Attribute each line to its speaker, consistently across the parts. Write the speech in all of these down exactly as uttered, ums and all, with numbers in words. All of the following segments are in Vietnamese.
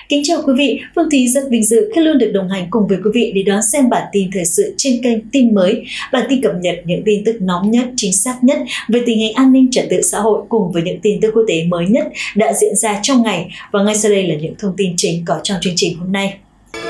Speaker 1: Kính chào quý vị, Phương Thúy rất vinh dự khi luôn được đồng hành cùng với quý vị để đón xem bản tin thời sự trên kênh Tin Mới. Bản tin cập nhật những tin tức nóng nhất, chính xác nhất về tình hình an ninh trật tự xã hội cùng với những tin tức quốc tế mới nhất đã diễn ra trong ngày. Và ngay sau đây là những thông tin chính có trong chương trình hôm nay.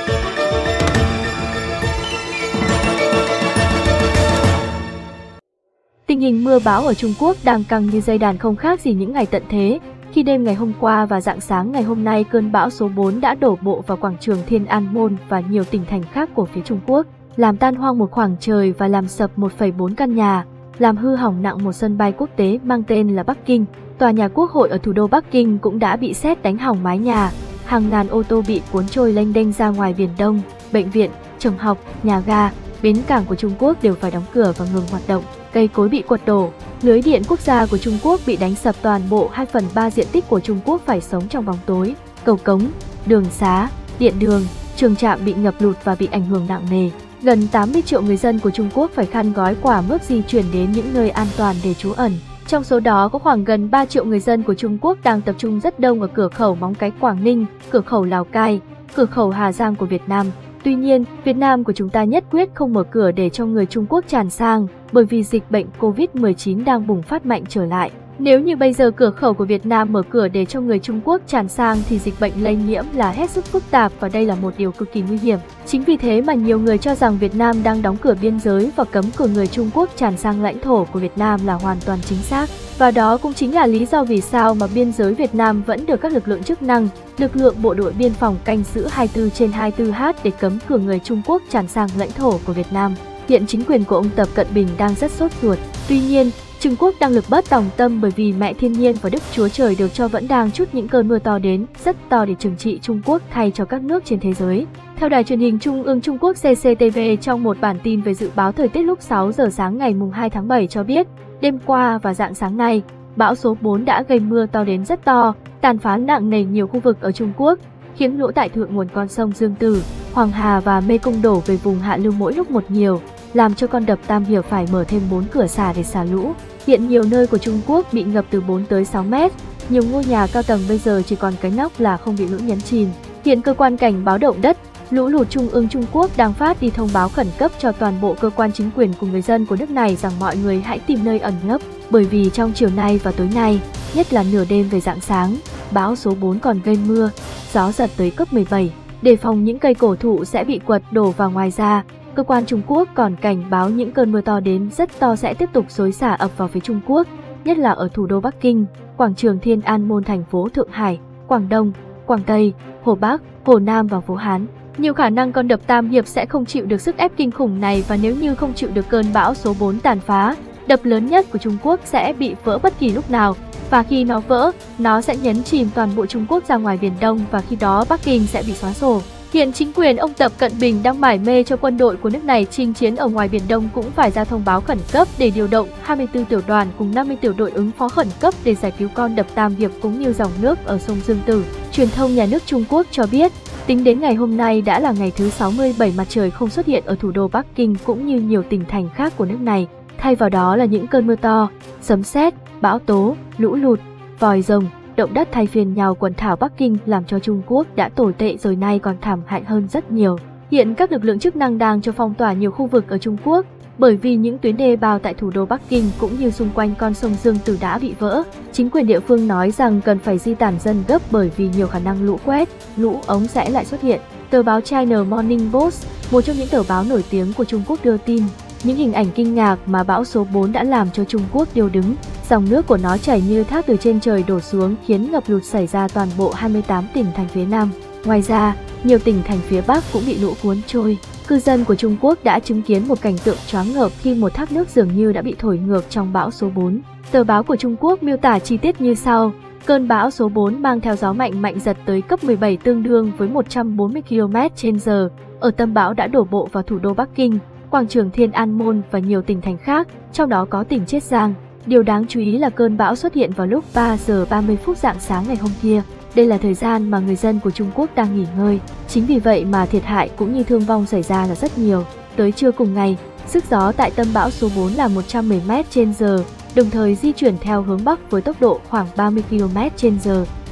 Speaker 2: Tình hình mưa bão ở Trung Quốc đang căng như dây đàn, không khác gì những ngày tận thế. Khi đêm ngày hôm qua và rạng sáng ngày hôm nay, cơn bão số bốn đã đổ bộ vào quảng trường Thiên An Môn và nhiều tỉnh thành khác của phía Trung Quốc, làm tan hoang một khoảng trời và làm sập một phẩy bốn căn nhà, làm hư hỏng nặng một sân bay quốc tế mang tên là Bắc Kinh. Tòa nhà Quốc hội ở thủ đô Bắc Kinh cũng đã bị sét đánh hỏng mái nhà, hàng ngàn ô tô bị cuốn trôi lênh đênh ra ngoài biển Đông, bệnh viện, trường học, nhà ga, bến cảng của Trung Quốc đều phải đóng cửa và ngừng hoạt động. Cây cối bị quật đổ, lưới điện quốc gia của Trung Quốc bị đánh sập, toàn bộ hai phần ba diện tích của Trung Quốc phải sống trong bóng tối. Cầu cống, đường xá, điện đường, trường trạm bị ngập lụt và bị ảnh hưởng nặng nề. Gần tám mươi triệu người dân của Trung Quốc phải khăn gói quả mướp di chuyển đến những nơi an toàn để trú ẩn. Trong số đó có khoảng gần ba triệu người dân của Trung Quốc đang tập trung rất đông ở cửa khẩu Móng Cái Quảng Ninh, cửa khẩu Lào Cai, cửa khẩu Hà Giang của Việt Nam. Tuy nhiên, Việt Nam của chúng ta nhất quyết không mở cửa để cho người Trung Quốc tràn sang, bởi vì dịch bệnh Covid mười chín đang bùng phát mạnh trở lại. Nếu như bây giờ cửa khẩu của Việt Nam mở cửa để cho người Trung Quốc tràn sang thì dịch bệnh lây nhiễm là hết sức phức tạp và đây là một điều cực kỳ nguy hiểm. Chính vì thế mà nhiều người cho rằng Việt Nam đang đóng cửa biên giới và cấm cửa người Trung Quốc tràn sang lãnh thổ của Việt Nam là hoàn toàn chính xác. Và đó cũng chính là lý do vì sao mà biên giới Việt Nam vẫn được các lực lượng chức năng, lực lượng bộ đội biên phòng canh giữ hai mươi tư trên hai mươi tư h để cấm cửa người Trung Quốc tràn sang lãnh thổ của Việt Nam. Hiện chính quyền của ông Tập Cận Bình đang rất sốt ruột. Tuy nhiên, Trung Quốc đang lực bất tòng tâm bởi vì mẹ thiên nhiên và Đức Chúa Trời được cho vẫn đang trút những cơn mưa to đến rất to để trừng trị Trung Quốc thay cho các nước trên thế giới. Theo đài truyền hình Trung ương Trung Quốc C C T V trong một bản tin về dự báo thời tiết lúc sáu giờ sáng ngày hai tháng bảy cho biết, đêm qua và rạng sáng nay, bão số bốn đã gây mưa to đến rất to, tàn phá nặng nề nhiều khu vực ở Trung Quốc, khiến lũ tại thượng nguồn con sông Dương Tử, Hoàng Hà và Mê Công đổ về vùng hạ lưu mỗi lúc một nhiều, làm cho con đập Tam Hiệp phải mở thêm bốn cửa xả để xả lũ. Hiện nhiều nơi của Trung Quốc bị ngập từ bốn tới sáu mét, nhiều ngôi nhà cao tầng bây giờ chỉ còn cái nóc là không bị lũ nhấn chìm. Hiện cơ quan cảnh báo động đất, lũ lụt Trung ương Trung Quốc đang phát đi thông báo khẩn cấp cho toàn bộ cơ quan chính quyền cùng người dân của nước này rằng mọi người hãy tìm nơi ẩn nấp, bởi vì trong chiều nay và tối nay, nhất là nửa đêm về rạng sáng, bão số bốn còn gây mưa, gió giật tới cấp mười bảy, đề phòng những cây cổ thụ sẽ bị quật đổ. Và ngoài ra, cơ quan Trung Quốc còn cảnh báo những cơn mưa to đến rất to sẽ tiếp tục xối xả ập vào phía Trung Quốc, nhất là ở thủ đô Bắc Kinh, quảng trường Thiên An Môn, thành phố Thượng Hải, Quảng Đông, Quảng Tây, Hồ Bắc, Hồ Nam và phố Hán. Nhiều khả năng con đập Tam Hiệp sẽ không chịu được sức ép kinh khủng này, và nếu như không chịu được cơn bão số bốn tàn phá, đập lớn nhất của Trung Quốc sẽ bị vỡ bất kỳ lúc nào. Và khi nó vỡ, nó sẽ nhấn chìm toàn bộ Trung Quốc ra ngoài Biển Đông và khi đó Bắc Kinh sẽ bị xóa sổ. Hiện chính quyền ông Tập Cận Bình đang mải mê cho quân đội của nước này chinh chiến ở ngoài Biển Đông cũng phải ra thông báo khẩn cấp để điều động hai mươi tư tiểu đoàn cùng năm mươi tiểu đội ứng phó khẩn cấp để giải cứu con đập Tam Hiệp cũng như dòng nước ở sông Dương Tử. Truyền thông nhà nước Trung Quốc cho biết, tính đến ngày hôm nay đã là ngày thứ sáu mươi bảy mặt trời không xuất hiện ở thủ đô Bắc Kinh cũng như nhiều tỉnh thành khác của nước này. Thay vào đó là những cơn mưa to, sấm sét, bão tố, lũ lụt, vòi rồng, động đất thay phiên nhau quần thảo Bắc Kinh, làm cho Trung Quốc đã tồi tệ rồi nay còn thảm hại hơn rất nhiều. Hiện các lực lượng chức năng đang cho phong tỏa nhiều khu vực ở Trung Quốc, bởi vì những tuyến đê bao tại thủ đô Bắc Kinh cũng như xung quanh con sông Dương Tử đã bị vỡ. Chính quyền địa phương nói rằng cần phải di tản dân gấp bởi vì nhiều khả năng lũ quét, lũ ống sẽ lại xuất hiện. Tờ báo China Morning Post, một trong những tờ báo nổi tiếng của Trung Quốc đưa tin, những hình ảnh kinh ngạc mà bão số bốn đã làm cho Trung Quốc điêu đứng. Dòng nước của nó chảy như thác từ trên trời đổ xuống khiến ngập lụt xảy ra toàn bộ hai mươi tám tỉnh thành phía Nam. Ngoài ra, nhiều tỉnh thành phía Bắc cũng bị lũ cuốn trôi. Cư dân của Trung Quốc đã chứng kiến một cảnh tượng choáng ngợp khi một thác nước dường như đã bị thổi ngược trong bão số bốn. Tờ báo của Trung Quốc miêu tả chi tiết như sau. Cơn bão số bốn mang theo gió mạnh mạnh giật tới cấp mười bảy tương đương với một trăm bốn mươi ki lô mét trên giờ. Ở tâm bão đã đổ bộ vào thủ đô Bắc Kinh, quảng trường Thiên An Môn và nhiều tỉnh thành khác, trong đó có tỉnh Chiết Giang. Điều đáng chú ý là cơn bão xuất hiện vào lúc ba giờ ba mươi phút rạng sáng ngày hôm kia. Đây là thời gian mà người dân của Trung Quốc đang nghỉ ngơi. Chính vì vậy mà thiệt hại cũng như thương vong xảy ra là rất nhiều. Tới trưa cùng ngày, sức gió tại tâm bão số bốn là một trăm mười mét trên giờ, đồng thời di chuyển theo hướng Bắc với tốc độ khoảng ba mươi ki lô mét trên giờ.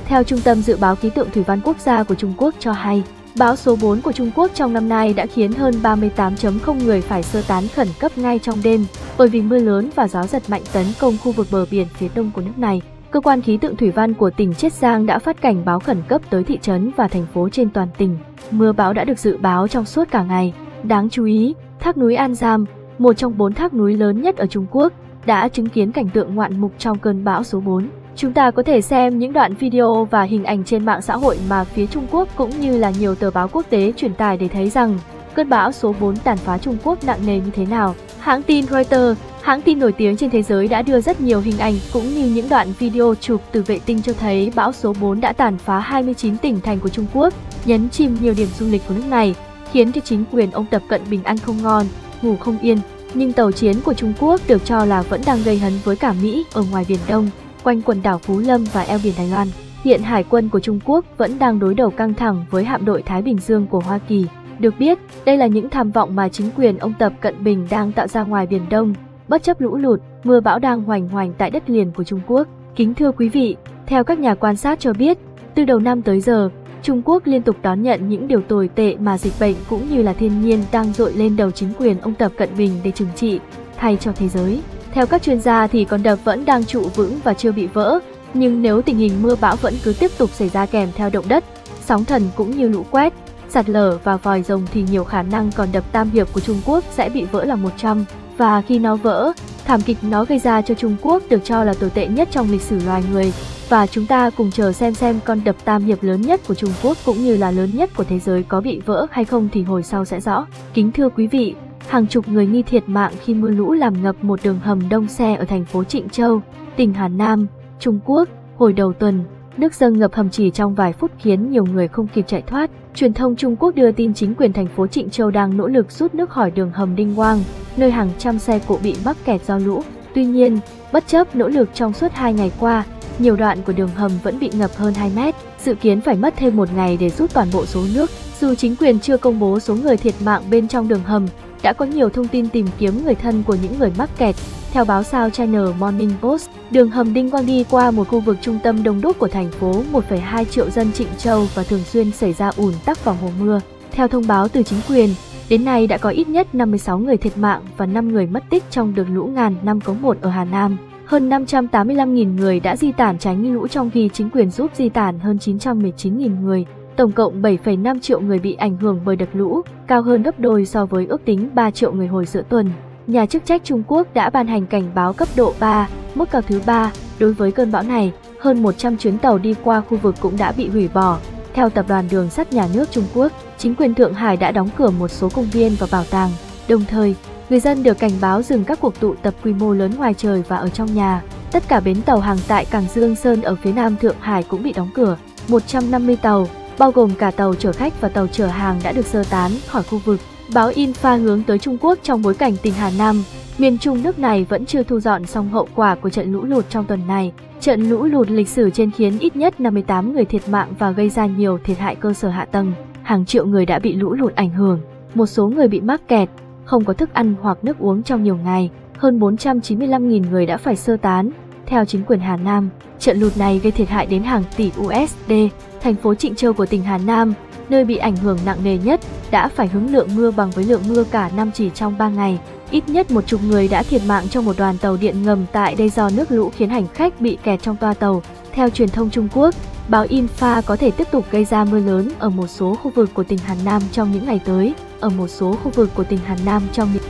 Speaker 2: Theo Trung tâm Dự báo Khí tượng Thủy văn Quốc gia của Trung Quốc cho hay, bão số bốn của Trung Quốc trong năm nay đã khiến hơn ba mươi tám phẩy không người phải sơ tán khẩn cấp ngay trong đêm bởi vì mưa lớn và gió giật mạnh tấn công khu vực bờ biển phía đông của nước này. Cơ quan khí tượng thủy văn của tỉnh Chiết Giang đã phát cảnh báo khẩn cấp tới thị trấn và thành phố trên toàn tỉnh. Mưa bão đã được dự báo trong suốt cả ngày. Đáng chú ý, thác núi An Giam, một trong bốn thác núi lớn nhất ở Trung Quốc, đã chứng kiến cảnh tượng ngoạn mục trong cơn bão số bốn. Chúng ta có thể xem những đoạn video và hình ảnh trên mạng xã hội mà phía Trung Quốc cũng như là nhiều tờ báo quốc tế truyền tải để thấy rằng cơn bão số bốn tàn phá Trung Quốc nặng nề như thế nào. Hãng tin Reuters, hãng tin nổi tiếng trên thế giới đã đưa rất nhiều hình ảnh cũng như những đoạn video chụp từ vệ tinh cho thấy bão số bốn đã tàn phá hai mươi chín tỉnh thành của Trung Quốc, nhấn chìm nhiều điểm du lịch của nước này, khiến cho chính quyền ông Tập Cận Bình ăn không ngon, ngủ không yên. Nhưng tàu chiến của Trung Quốc được cho là vẫn đang gây hấn với cả Mỹ ở ngoài Biển Đông, quanh quần đảo Phú Lâm và eo biển Đài Loan. Hiện Hải quân của Trung Quốc vẫn đang đối đầu căng thẳng với hạm đội Thái Bình Dương của Hoa Kỳ. Được biết, đây là những tham vọng mà chính quyền ông Tập Cận Bình đang tạo ra ngoài Biển Đông, bất chấp lũ lụt, mưa bão đang hoành hoành tại đất liền của Trung Quốc. Kính thưa quý vị, theo các nhà quan sát cho biết, từ đầu năm tới giờ, Trung Quốc liên tục đón nhận những điều tồi tệ mà dịch bệnh cũng như là thiên nhiên đang dội lên đầu chính quyền ông Tập Cận Bình để trừng trị, thay cho thế giới. Theo các chuyên gia thì con đập vẫn đang trụ vững và chưa bị vỡ, nhưng nếu tình hình mưa bão vẫn cứ tiếp tục xảy ra kèm theo động đất, sóng thần cũng như lũ quét, sạt lở và vòi rồng thì nhiều khả năng con đập Tam Hiệp của Trung Quốc sẽ bị vỡ là một trăm. Và khi nó vỡ, thảm kịch nó gây ra cho Trung Quốc được cho là tồi tệ nhất trong lịch sử loài người. Và chúng ta cùng chờ xem xem con đập Tam Hiệp lớn nhất của Trung Quốc cũng như là lớn nhất của thế giới có bị vỡ hay không thì hồi sau sẽ rõ. Kính thưa quý vị, hàng chục người nghi thiệt mạng khi mưa lũ làm ngập một đường hầm đông xe ở thành phố Trịnh Châu, tỉnh Hà Nam, Trung Quốc. Hồi đầu tuần, nước dâng ngập hầm chỉ trong vài phút khiến nhiều người không kịp chạy thoát. Truyền thông Trung Quốc đưa tin chính quyền thành phố Trịnh Châu đang nỗ lực rút nước khỏi đường hầm Đinh Quang, nơi hàng trăm xe cộ bị mắc kẹt do lũ. Tuy nhiên, bất chấp nỗ lực trong suốt hai ngày qua, nhiều đoạn của đường hầm vẫn bị ngập hơn hai mét, dự kiến phải mất thêm một ngày để rút toàn bộ số nước. Dù chính quyền chưa công bố số người thiệt mạng bên trong đường hầm, đã có nhiều thông tin tìm kiếm người thân của những người mắc kẹt. Theo báo South China Morning Post, đường hầm Đinh Quang đi qua một khu vực trung tâm đông đúc của thành phố một phẩy hai triệu dân Trịnh Châu và thường xuyên xảy ra ùn tắc vào mùa mưa. Theo thông báo từ chính quyền, đến nay đã có ít nhất năm mươi sáu người thiệt mạng và năm người mất tích trong đợt lũ ngàn năm có một ở Hà Nam. Hơn năm trăm tám mươi lăm nghìn người đã di tản tránh lũ trong khi chính quyền giúp di tản hơn chín trăm mười chín nghìn người. Tổng cộng bảy phẩy năm triệu người bị ảnh hưởng bởi đợt lũ, cao hơn gấp đôi so với ước tính ba triệu người hồi giữa tuần. Nhà chức trách Trung Quốc đã ban hành cảnh báo cấp độ ba, mức cao thứ ba, đối với cơn bão này. Hơn một trăm chuyến tàu đi qua khu vực cũng đã bị hủy bỏ. Theo Tập đoàn Đường sắt Nhà nước Trung Quốc, chính quyền Thượng Hải đã đóng cửa một số công viên và bảo tàng. Đồng thời, người dân được cảnh báo dừng các cuộc tụ tập quy mô lớn ngoài trời và ở trong nhà. Tất cả bến tàu hàng tại cảng Dương Sơn ở phía nam Thượng Hải cũng bị đóng cửa. một trăm năm mươi tàu, bao gồm cả tàu chở khách và tàu chở hàng đã được sơ tán khỏi khu vực. Báo Infa hướng tới Trung Quốc trong bối cảnh tỉnh Hà Nam, miền Trung nước này vẫn chưa thu dọn xong hậu quả của trận lũ lụt trong tuần này. Trận lũ lụt lịch sử trên khiến ít nhất năm mươi tám người thiệt mạng và gây ra nhiều thiệt hại cơ sở hạ tầng. Hàng triệu người đã bị lũ lụt ảnh hưởng, một số người bị mắc kẹt, không có thức ăn hoặc nước uống trong nhiều ngày. Hơn bốn trăm chín mươi lăm nghìn người đã phải sơ tán. Theo chính quyền Hà Nam, trận lụt này gây thiệt hại đến hàng tỷ u ét đê. Thành phố Trịnh Châu của tỉnh Hà Nam, nơi bị ảnh hưởng nặng nề nhất, đã phải hứng lượng mưa bằng với lượng mưa cả năm chỉ trong ba ngày. Ít nhất một chục người đã thiệt mạng trong một đoàn tàu điện ngầm tại đây do nước lũ khiến hành khách bị kẹt trong toa tàu. Theo truyền thông Trung Quốc, báo Infa có thể tiếp tục gây ra mưa lớn ở một số khu vực của tỉnh Hà Nam trong những ngày tới. Ở một số khu vực của tỉnh Hà Nam trong những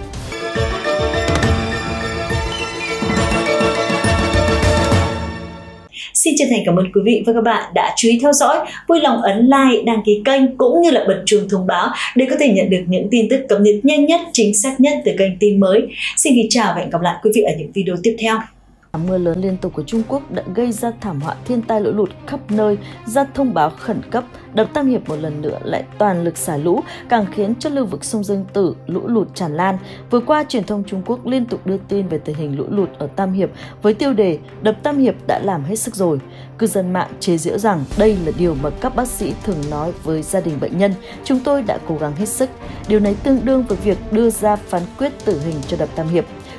Speaker 1: Xin chân thành cảm ơn quý vị và các bạn đã chú ý theo dõi, vui lòng ấn like, đăng ký kênh cũng như là bật chuông thông báo để có thể nhận được những tin tức cập nhật nhanh nhất, chính xác nhất từ kênh tin mới. Xin kính chào và hẹn gặp lại quý vị ở những video tiếp theo.
Speaker 3: Mưa lớn liên tục của Trung Quốc đã gây ra thảm họa thiên tai lũ lụt khắp nơi, ra thông báo khẩn cấp. Đập Tam Hiệp một lần nữa lại toàn lực xả lũ, càng khiến cho lưu vực sông Dương Tử lũ lụt tràn lan. Vừa qua, truyền thông Trung Quốc liên tục đưa tin về tình hình lũ lụt ở Tam Hiệp với tiêu đề Đập Tam Hiệp đã làm hết sức rồi. Cư dân mạng chế giễu rằng đây là điều mà các bác sĩ thường nói với gia đình bệnh nhân. Chúng tôi đã cố gắng hết sức. Điều này tương đương với việc đưa ra phán quyết tử hình cho đập Tam Hiệp.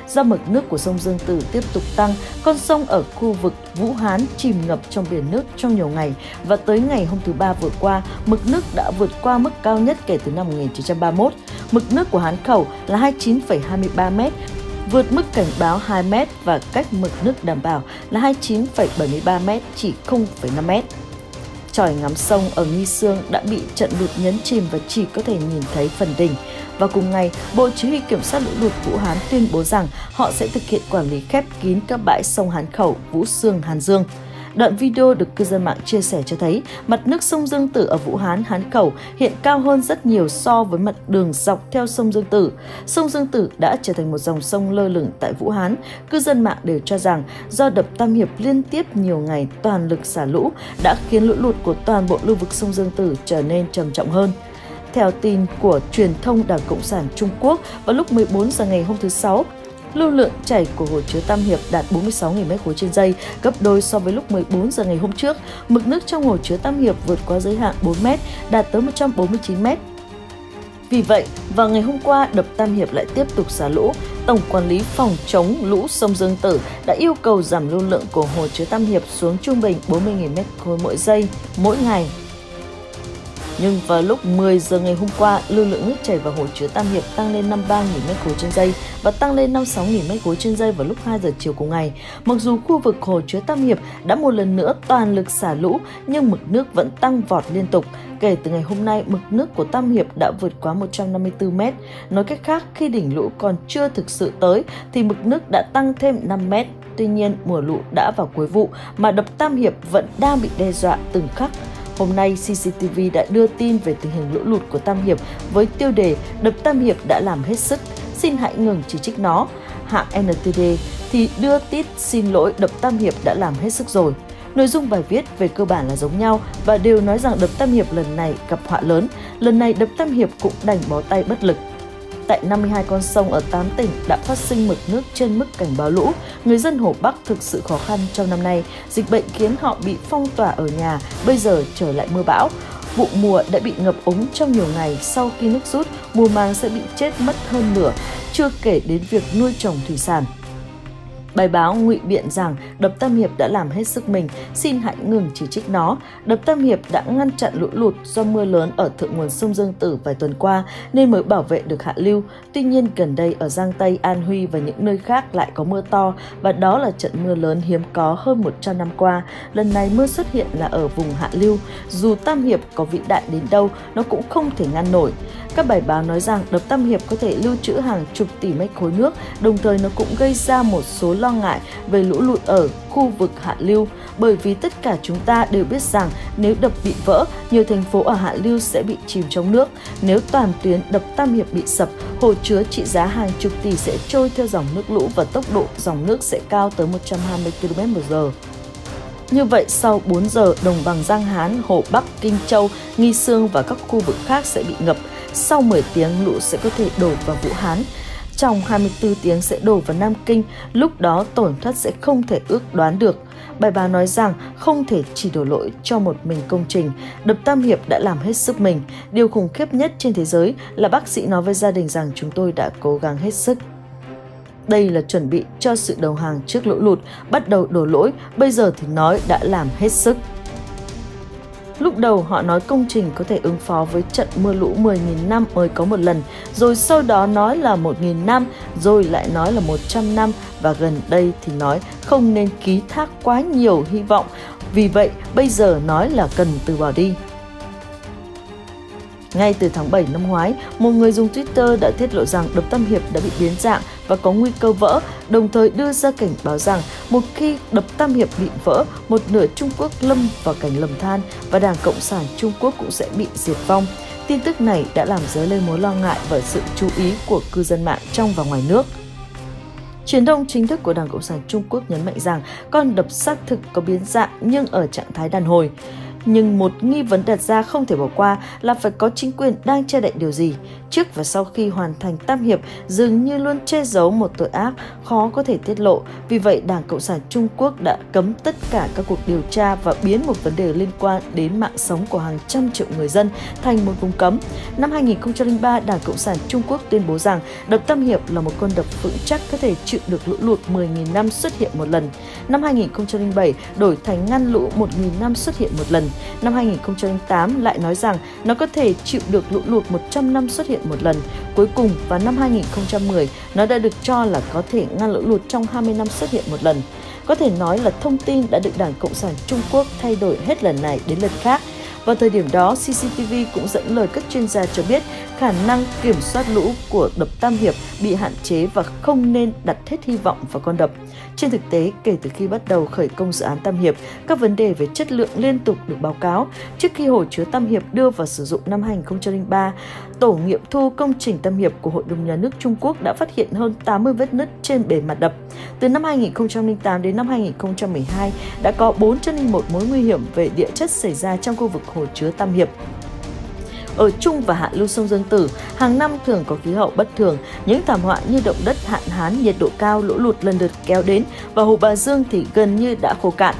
Speaker 3: Do mực nước của sông Dương Tử tiếp tục tăng, con sông ở khu vực Vũ Hán chìm ngập trong biển nước trong nhiều ngày và tới ngày hôm thứ Ba vừa qua, mực nước đã vượt qua mức cao nhất kể từ năm một nghìn chín trăm ba mươi mốt. Mực nước của Hán Khẩu là hai mươi chín phẩy hai mươi ba mét, vượt mức cảnh báo hai mét và cách mực nước đảm bảo là hai mươi chín phẩy bảy mươi ba mét, chỉ không phẩy năm mét. Chòi ngắm sông ở Nghi Sương đã bị trận lụt nhấn chìm và chỉ có thể nhìn thấy phần đỉnh. Và cùng ngày, Bộ Chỉ huy Kiểm soát lũ lụt Vũ Hán tuyên bố rằng họ sẽ thực hiện quản lý khép kín các bãi sông Hán Khẩu, Vũ Xương, Hàn Dương. Đoạn video được cư dân mạng chia sẻ cho thấy mặt nước sông Dương Tử ở Vũ Hán, Hán Khẩu hiện cao hơn rất nhiều so với mặt đường dọc theo sông Dương Tử. Sông Dương Tử đã trở thành một dòng sông lơ lửng tại Vũ Hán. Cư dân mạng đều cho rằng do đập Tam Hiệp liên tiếp nhiều ngày toàn lực xả lũ đã khiến lũ lụt của toàn bộ lưu vực sông Dương Tử trở nên trầm trọng hơn. Theo tin của truyền thông Đảng Cộng sản Trung Quốc, vào lúc mười bốn giờ ngày hôm thứ Sáu, lưu lượng chảy của hồ chứa Tam Hiệp đạt bốn mươi sáu nghìn mét khối trên giây, gấp đôi so với lúc mười bốn giờ ngày hôm trước. Mực nước trong hồ chứa Tam Hiệp vượt quá giới hạn bốn mét, đạt tới một trăm bốn mươi chín mét. Vì vậy, vào ngày hôm qua, đập Tam Hiệp lại tiếp tục xả lũ. Tổng Quản lý Phòng chống lũ sông Dương Tử đã yêu cầu giảm lưu lượng của hồ chứa Tam Hiệp xuống trung bình bốn mươi nghìn mét khối mỗi giây, mỗi ngày. Nhưng vào lúc mười giờ ngày hôm qua, lưu lượng nước chảy vào hồ chứa Tam Hiệp tăng lên năm mươi ba nghìn mét khối trên giây và tăng lên năm mươi sáu nghìn mét khối trên giây vào lúc hai giờ chiều cùng ngày. Mặc dù khu vực hồ chứa Tam Hiệp đã một lần nữa toàn lực xả lũ, nhưng mực nước vẫn tăng vọt liên tục. Kể từ ngày hôm nay, mực nước của Tam Hiệp đã vượt quá một trăm năm mươi tư mét. Nói cách khác, khi đỉnh lũ còn chưa thực sự tới, thì mực nước đã tăng thêm năm mét. Tuy nhiên, mùa lũ đã vào cuối vụ mà đập Tam Hiệp vẫn đang bị đe dọa từng khắc. Hôm nay, xê xê tê vê đã đưa tin về tình hình lũ lụt của Tam Hiệp với tiêu đề đập Tam Hiệp đã làm hết sức, xin hãy ngừng chỉ trích nó. Hãng en tê đê thì đưa tít xin lỗi đập Tam Hiệp đã làm hết sức rồi. Nội dung bài viết về cơ bản là giống nhau và đều nói rằng đập Tam Hiệp lần này gặp họa lớn, lần này đập Tam Hiệp cũng đành bó tay bất lực. Tại năm mươi hai con sông ở tám tỉnh đã phát sinh mực nước trên mức cảnh báo lũ. Người dân Hồ Bắc thực sự khó khăn trong năm nay. Dịch bệnh khiến họ bị phong tỏa ở nhà, bây giờ trở lại mưa bão. Vụ mùa đã bị ngập úng trong nhiều ngày, sau khi nước rút, mùa màng sẽ bị chết mất hơn nửa, chưa kể đến việc nuôi trồng thủy sản. Bài báo ngụy biện rằng đập Tam Hiệp đã làm hết sức mình, xin hãy ngừng chỉ trích nó. Đập Tam Hiệp đã ngăn chặn lũ lụt do mưa lớn ở thượng nguồn sông Dương Tử vài tuần qua nên mới bảo vệ được hạ lưu. Tuy nhiên gần đây ở Giang Tây, An Huy và những nơi khác lại có mưa to và đó là trận mưa lớn hiếm có hơn một trăm năm qua. Lần này mưa xuất hiện là ở vùng hạ lưu. Dù Tam Hiệp có vĩ đại đến đâu, nó cũng không thể ngăn nổi. Các bài báo nói rằng đập Tam Hiệp có thể lưu trữ hàng chục tỷ mét khối nước, đồng thời nó cũng gây ra một số lo ngại về lũ lụt ở khu vực hạ lưu, bởi vì tất cả chúng ta đều biết rằng nếu đập bị vỡ, nhiều thành phố ở hạ lưu sẽ bị chìm trong nước. Nếu toàn tuyến đập Tam Hiệp bị sập, hồ chứa trị giá hàng chục tỷ sẽ trôi theo dòng nước lũ và tốc độ dòng nước sẽ cao tới một trăm hai mươi ki lô mét một giờ. Như vậy, sau bốn giờ, đồng bằng Giang Hán, Hồ Bắc, Kinh Châu, Nghi Sương và các khu vực khác sẽ bị ngập. Sau mười tiếng, lũ sẽ có thể đổ vào Vũ Hán. Trong hai mươi tư tiếng sẽ đổ vào Nam Kinh, lúc đó tổn thất sẽ không thể ước đoán được. Bài báo nói rằng không thể chỉ đổ lỗi cho một mình công trình, đập Tam Hiệp đã làm hết sức mình. Điều khủng khiếp nhất trên thế giới là bác sĩ nói với gia đình rằng chúng tôi đã cố gắng hết sức. Đây là chuẩn bị cho sự đầu hàng trước lũ lụt, bắt đầu đổ lỗi, bây giờ thì nói đã làm hết sức. Lúc đầu họ nói công trình có thể ứng phó với trận mưa lũ mười nghìn năm mới có một lần, rồi sau đó nói là một nghìn năm, rồi lại nói là một trăm năm và gần đây thì nói không nên ký thác quá nhiều hy vọng, vì vậy bây giờ nói là cần từ bỏ đi. Ngay từ tháng bảy năm ngoái, một người dùng Twitter đã tiết lộ rằng đập Tam Hiệp đã bị biến dạng và có nguy cơ vỡ, đồng thời đưa ra cảnh báo rằng một khi đập Tam Hiệp bị vỡ, một nửa Trung Quốc lâm vào cảnh lầm than và Đảng Cộng sản Trung Quốc cũng sẽ bị diệt vong. Tin tức này đã làm dấy lên mối lo ngại và sự chú ý của cư dân mạng trong và ngoài nước. Truyền thông chính thức của Đảng Cộng sản Trung Quốc nhấn mạnh rằng con đập xác thực có biến dạng nhưng ở trạng thái đàn hồi. Nhưng một nghi vấn đặt ra không thể bỏ qua là phải có chính quyền đang che đậy điều gì. Trước và sau khi hoàn thành tam hiệp dường như luôn che giấu một tội ác khó có thể tiết lộ. Vì vậy, Đảng Cộng sản Trung Quốc đã cấm tất cả các cuộc điều tra và biến một vấn đề liên quan đến mạng sống của hàng trăm triệu người dân thành một vùng cấm. Năm hai nghìn không trăm lẻ ba, Đảng Cộng sản Trung Quốc tuyên bố rằng đập Tam Hiệp là một con đập vững chắc có thể chịu được lũ lụt mười nghìn năm xuất hiện một lần. Năm hai nghìn không trăm lẻ bảy, đổi thành ngăn lũ một nghìn năm xuất hiện một lần. Năm hai nghìn không trăm lẻ tám lại nói rằng nó có thể chịu được lũ lụt một trăm năm xuất hiện một lần. Cuối cùng, vào năm hai nghìn không trăm mười, nó đã được cho là có thể ngăn lũ lụt trong hai mươi năm xuất hiện một lần. Có thể nói là thông tin đã được Đảng Cộng sản Trung Quốc thay đổi hết lần này đến lần khác. Vào thời điểm đó, xê xê tê vê cũng dẫn lời các chuyên gia cho biết khả năng kiểm soát lũ của đập Tam Hiệp bị hạn chế và không nên đặt hết hy vọng vào con đập. Trên thực tế, kể từ khi bắt đầu khởi công dự án Tam Hiệp, các vấn đề về chất lượng liên tục được báo cáo. Trước khi hồ chứa Tam Hiệp đưa vào sử dụng năm hai nghìn không trăm lẻ ba, Tổ nghiệm thu công trình Tam Hiệp của Hội đồng Nhà nước Trung Quốc đã phát hiện hơn tám mươi vết nứt trên bề mặt đập. Từ năm hai nghìn không trăm lẻ tám đến năm hai nghìn không trăm mười hai, đã có bốn trăm lẻ một mối nguy hiểm về địa chất xảy ra trong khu vực hồ chứa Tam Hiệp. Ở trung và hạ lưu sông Dương Tử, hàng năm thường có khí hậu bất thường, những thảm họa như động đất, hạn hán, nhiệt độ cao, lũ lụt lần lượt kéo đến, và hồ Bà Dương thì gần như đã khô cạn.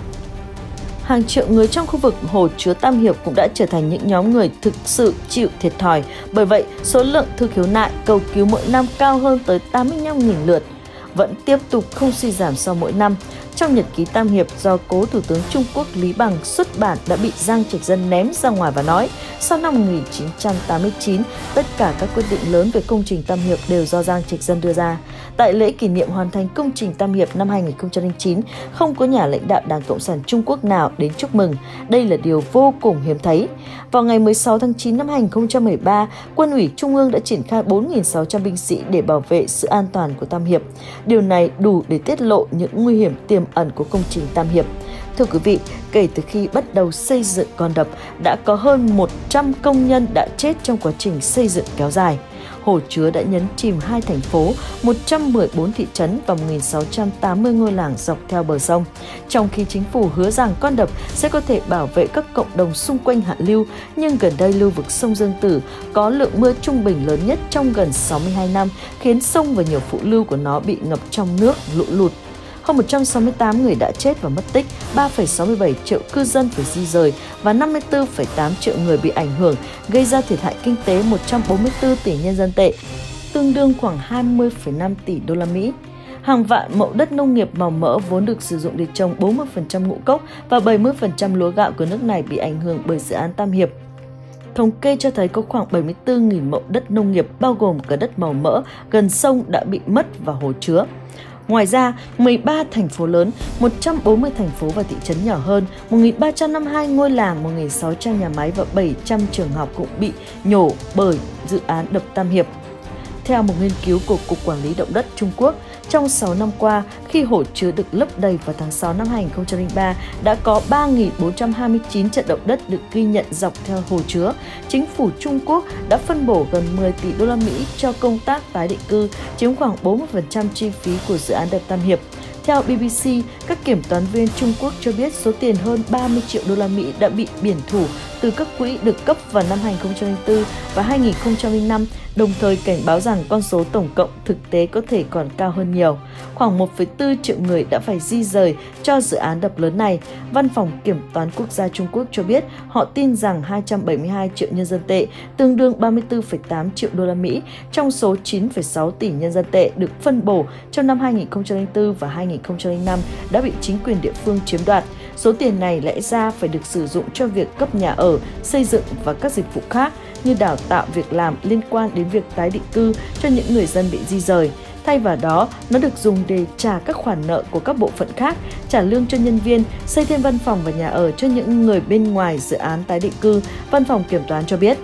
Speaker 3: Hàng triệu người trong khu vực hồ chứa Tam Hiệp cũng đã trở thành những nhóm người thực sự chịu thiệt thòi. Bởi vậy, số lượng thư khiếu nại, cầu cứu mỗi năm cao hơn tới tám mươi lăm nghìn lượt, vẫn tiếp tục không suy giảm sau mỗi năm. Trong nhật ký Tam Hiệp do cố Thủ tướng Trung Quốc Lý Bằng xuất bản đã bị Giang Trạch Dân ném ra ngoài và nói, sau năm một nghìn chín trăm tám mươi chín, tất cả các quyết định lớn về công trình Tam Hiệp đều do Giang Trạch Dân đưa ra. Tại lễ kỷ niệm hoàn thành công trình Tam Hiệp năm hai nghìn không trăm lẻ chín, không có nhà lãnh đạo Đảng Cộng sản Trung Quốc nào đến chúc mừng. Đây là điều vô cùng hiếm thấy. Vào ngày mười sáu tháng chín năm hai nghìn không trăm mười ba, Quân ủy Trung ương đã triển khai bốn nghìn sáu trăm binh sĩ để bảo vệ sự an toàn của Tam Hiệp. Điều này đủ để tiết lộ những nguy hiểm tiềm ẩn của công trình Tam Hiệp. Thưa quý vị, kể từ khi bắt đầu xây dựng con đập, đã có hơn một trăm công nhân đã chết trong quá trình xây dựng kéo dài. Hồ chứa đã nhấn chìm hai thành phố, một trăm mười bốn thị trấn và một nghìn sáu trăm tám mươi ngôi làng dọc theo bờ sông. Trong khi chính phủ hứa rằng con đập sẽ có thể bảo vệ các cộng đồng xung quanh hạ lưu, nhưng gần đây lưu vực sông Dương Tử có lượng mưa trung bình lớn nhất trong gần sáu mươi hai năm, khiến sông và nhiều phụ lưu của nó bị ngập trong nước, lũ lụt. Hơn một trăm sáu mươi tám người đã chết và mất tích, ba phẩy sáu mươi bảy triệu cư dân phải di rời và năm mươi tư phẩy tám triệu người bị ảnh hưởng, gây ra thiệt hại kinh tế một trăm bốn mươi tư tỷ nhân dân tệ, tương đương khoảng hai mươi phẩy năm tỷ đô la Mỹ. Hàng vạn mẫu đất nông nghiệp màu mỡ vốn được sử dụng để trồng bốn mươi phần trăm ngũ cốc và bảy mươi phần trăm lúa gạo của nước này bị ảnh hưởng bởi dự án Tam Hiệp. Thống kê cho thấy có khoảng bảy mươi tư nghìn mẫu đất nông nghiệp bao gồm cả đất màu mỡ gần sông đã bị mất vào hồ chứa. Ngoài ra, mười ba thành phố lớn, một trăm bốn mươi thành phố và thị trấn nhỏ hơn, một nghìn ba trăm năm mươi hai ngôi làng, một nghìn sáu trăm nhà máy và bảy trăm trường học cũng bị nhổ bởi dự án đập Tam Hiệp. Theo một nghiên cứu của Cục Quản lý Động đất Trung Quốc, trong sáu năm qua, khi hồ chứa được lấp đầy vào tháng sáu năm hai nghìn không trăm lẻ ba, đã có ba nghìn bốn trăm hai mươi chín trận động đất được ghi nhận dọc theo hồ chứa. Chính phủ Trung Quốc đã phân bổ gần mười tỷ đô la Mỹ cho công tác tái định cư, chiếm khoảng bốn mươi phần trăm chi phí của dự án đập Tam Hiệp. Theo bê bê xê, các kiểm toán viên Trung Quốc cho biết số tiền hơn ba mươi triệu đô la Mỹ đã bị biển thủ từ các quỹ được cấp vào năm hai nghìn không trăm lẻ tư và hai nghìn không trăm lẻ năm, đồng thời cảnh báo rằng con số tổng cộng thực tế có thể còn cao hơn nhiều. Khoảng một phẩy bốn triệu người đã phải di rời cho dự án đập lớn này. Văn phòng Kiểm toán Quốc gia Trung Quốc cho biết họ tin rằng hai trăm bảy mươi hai triệu nhân dân tệ, tương đương ba mươi tư phẩy tám triệu đô la Mỹ, trong số chín phẩy sáu tỷ nhân dân tệ được phân bổ trong năm hai nghìn không trăm lẻ tư và hai nghìn không trăm lẻ năm đã bị chính quyền địa phương chiếm đoạt. Số tiền này lẽ ra phải được sử dụng cho việc cấp nhà ở, xây dựng và các dịch vụ khác như đào tạo việc làm liên quan đến việc tái định cư cho những người dân bị di rời. Thay vào đó, nó được dùng để trả các khoản nợ của các bộ phận khác, trả lương cho nhân viên, xây thêm văn phòng và nhà ở cho những người bên ngoài dự án tái định cư, Văn phòng Kiểm toán cho biết.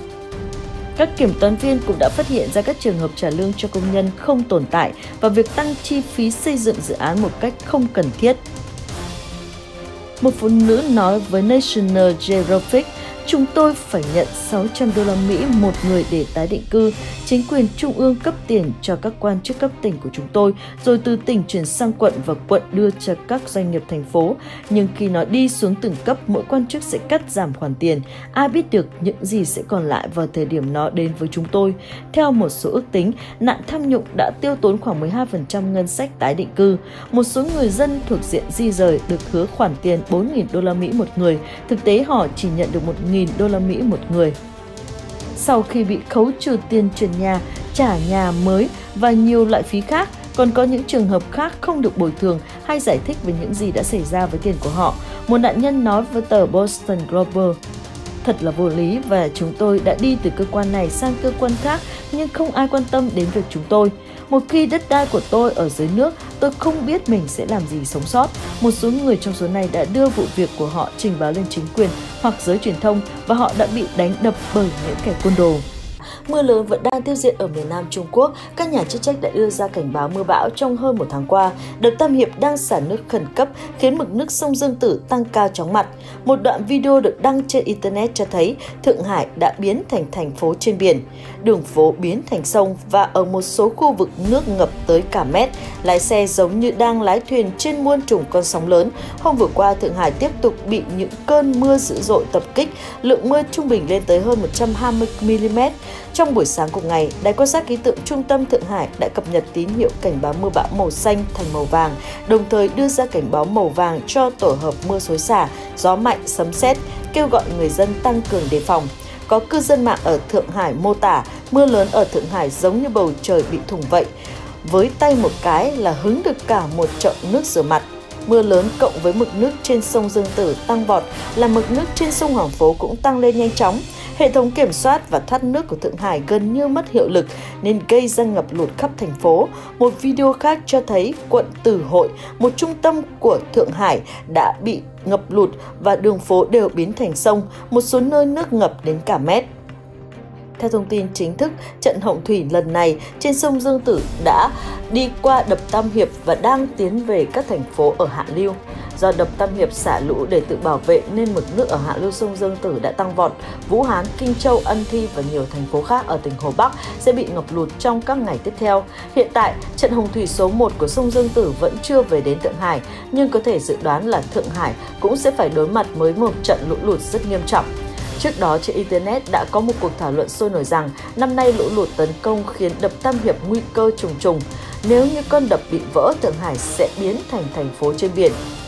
Speaker 3: Các kiểm toán viên cũng đã phát hiện ra các trường hợp trả lương cho công nhân không tồn tại và việc tăng chi phí xây dựng dự án một cách không cần thiết. Một phụ nữ nói với National Geographic Chúng tôi phải nhận sáu trăm đô la Mỹ một người để tái định cư. Chính quyền trung ương cấp tiền cho các quan chức cấp tỉnh của chúng tôi, rồi từ tỉnh chuyển sang quận và quận đưa cho các doanh nghiệp thành phố. Nhưng khi nó đi xuống từng cấp, mỗi quan chức sẽ cắt giảm khoản tiền. Ai biết được những gì sẽ còn lại vào thời điểm nó đến với chúng tôi. Theo một số ước tính, nạn tham nhũng đã tiêu tốn khoảng mười hai phần trăm ngân sách tái định cư. Một số người dân thuộc diện di rời được hứa khoản tiền bốn nghìn đô la Mỹ một người. Thực tế họ chỉ nhận được một nghìn đô la Mỹ một người. Sau khi bị khấu trừ tiền chuyển nhà, trả nhà mới và nhiều loại phí khác, còn có những trường hợp khác không được bồi thường hay giải thích về những gì đã xảy ra với tiền của họ. Một nạn nhân nói với tờ Boston Globe: "Thật là vô lý và chúng tôi đã đi từ cơ quan này sang cơ quan khác nhưng không ai quan tâm đến việc chúng tôi. Một khi đất đai của tôi ở dưới nước, tôi không biết mình sẽ làm gì sống sót." Một số người trong số này đã đưa vụ việc của họ trình báo lên chính quyền hoặc giới truyền thông và họ đã bị đánh đập bởi những kẻ côn đồ. Mưa lớn vẫn đang tiêu diệt ở miền Nam Trung Quốc. Các nhà chức trách đã đưa ra cảnh báo mưa bão trong hơn một tháng qua. Đập Tam Hiệp đang xả nước khẩn cấp khiến mực nước sông Dương Tử tăng cao chóng mặt. Một đoạn video được đăng trên Internet cho thấy Thượng Hải đã biến thành thành phố trên biển. Đường phố biến thành sông và ở một số khu vực nước ngập tới cả mét. Lái xe giống như đang lái thuyền trên muôn trùng con sóng lớn. Hôm vừa qua, Thượng Hải tiếp tục bị những cơn mưa dữ dội tập kích. Lượng mưa trung bình lên tới hơn một trăm hai mươi mi-li-mét. Trong buổi sáng cùng ngày, Đài quan sát khí tượng Trung tâm Thượng Hải đã cập nhật tín hiệu cảnh báo mưa bão màu xanh thành màu vàng, đồng thời đưa ra cảnh báo màu vàng cho tổ hợp mưa xối xả, gió mạnh, sấm sét, kêu gọi người dân tăng cường đề phòng. Có cư dân mạng ở Thượng Hải mô tả mưa lớn ở Thượng Hải giống như bầu trời bị thủng vậy. Với tay một cái là hứng được cả một chậu nước rửa mặt. Mưa lớn cộng với mực nước trên sông Dương Tử tăng vọt làm mực nước trên sông Hoàng Phố cũng tăng lên nhanh chóng. Hệ thống kiểm soát và thoát nước của Thượng Hải gần như mất hiệu lực nên gây ra ngập lụt khắp thành phố. Một video khác cho thấy quận Tử Hội, một trung tâm của Thượng Hải, đã bị ngập lụt và đường phố đều biến thành sông, một số nơi nước ngập đến cả mét. Theo thông tin chính thức, trận hồng thủy lần này trên sông Dương Tử đã đi qua đập Tam Hiệp và đang tiến về các thành phố ở hạ lưu. Do đập Tam Hiệp xả lũ để tự bảo vệ nên mực nước ở hạ lưu sông Dương Tử đã tăng vọt. Vũ Hán, Kinh Châu, Ân Thi và nhiều thành phố khác ở tỉnh Hồ Bắc sẽ bị ngập lụt trong các ngày tiếp theo. Hiện tại, trận hồng thủy số một của sông Dương Tử vẫn chưa về đến Thượng Hải, nhưng có thể dự đoán là Thượng Hải cũng sẽ phải đối mặt với một trận lũ lụt rất nghiêm trọng. Trước đó trên Internet đã có một cuộc thảo luận sôi nổi rằng năm nay lũ lụt tấn công khiến đập Tam Hiệp nguy cơ trùng trùng. Nếu như con đập bị vỡ, Thượng Hải sẽ biến thành thành phố trên biển.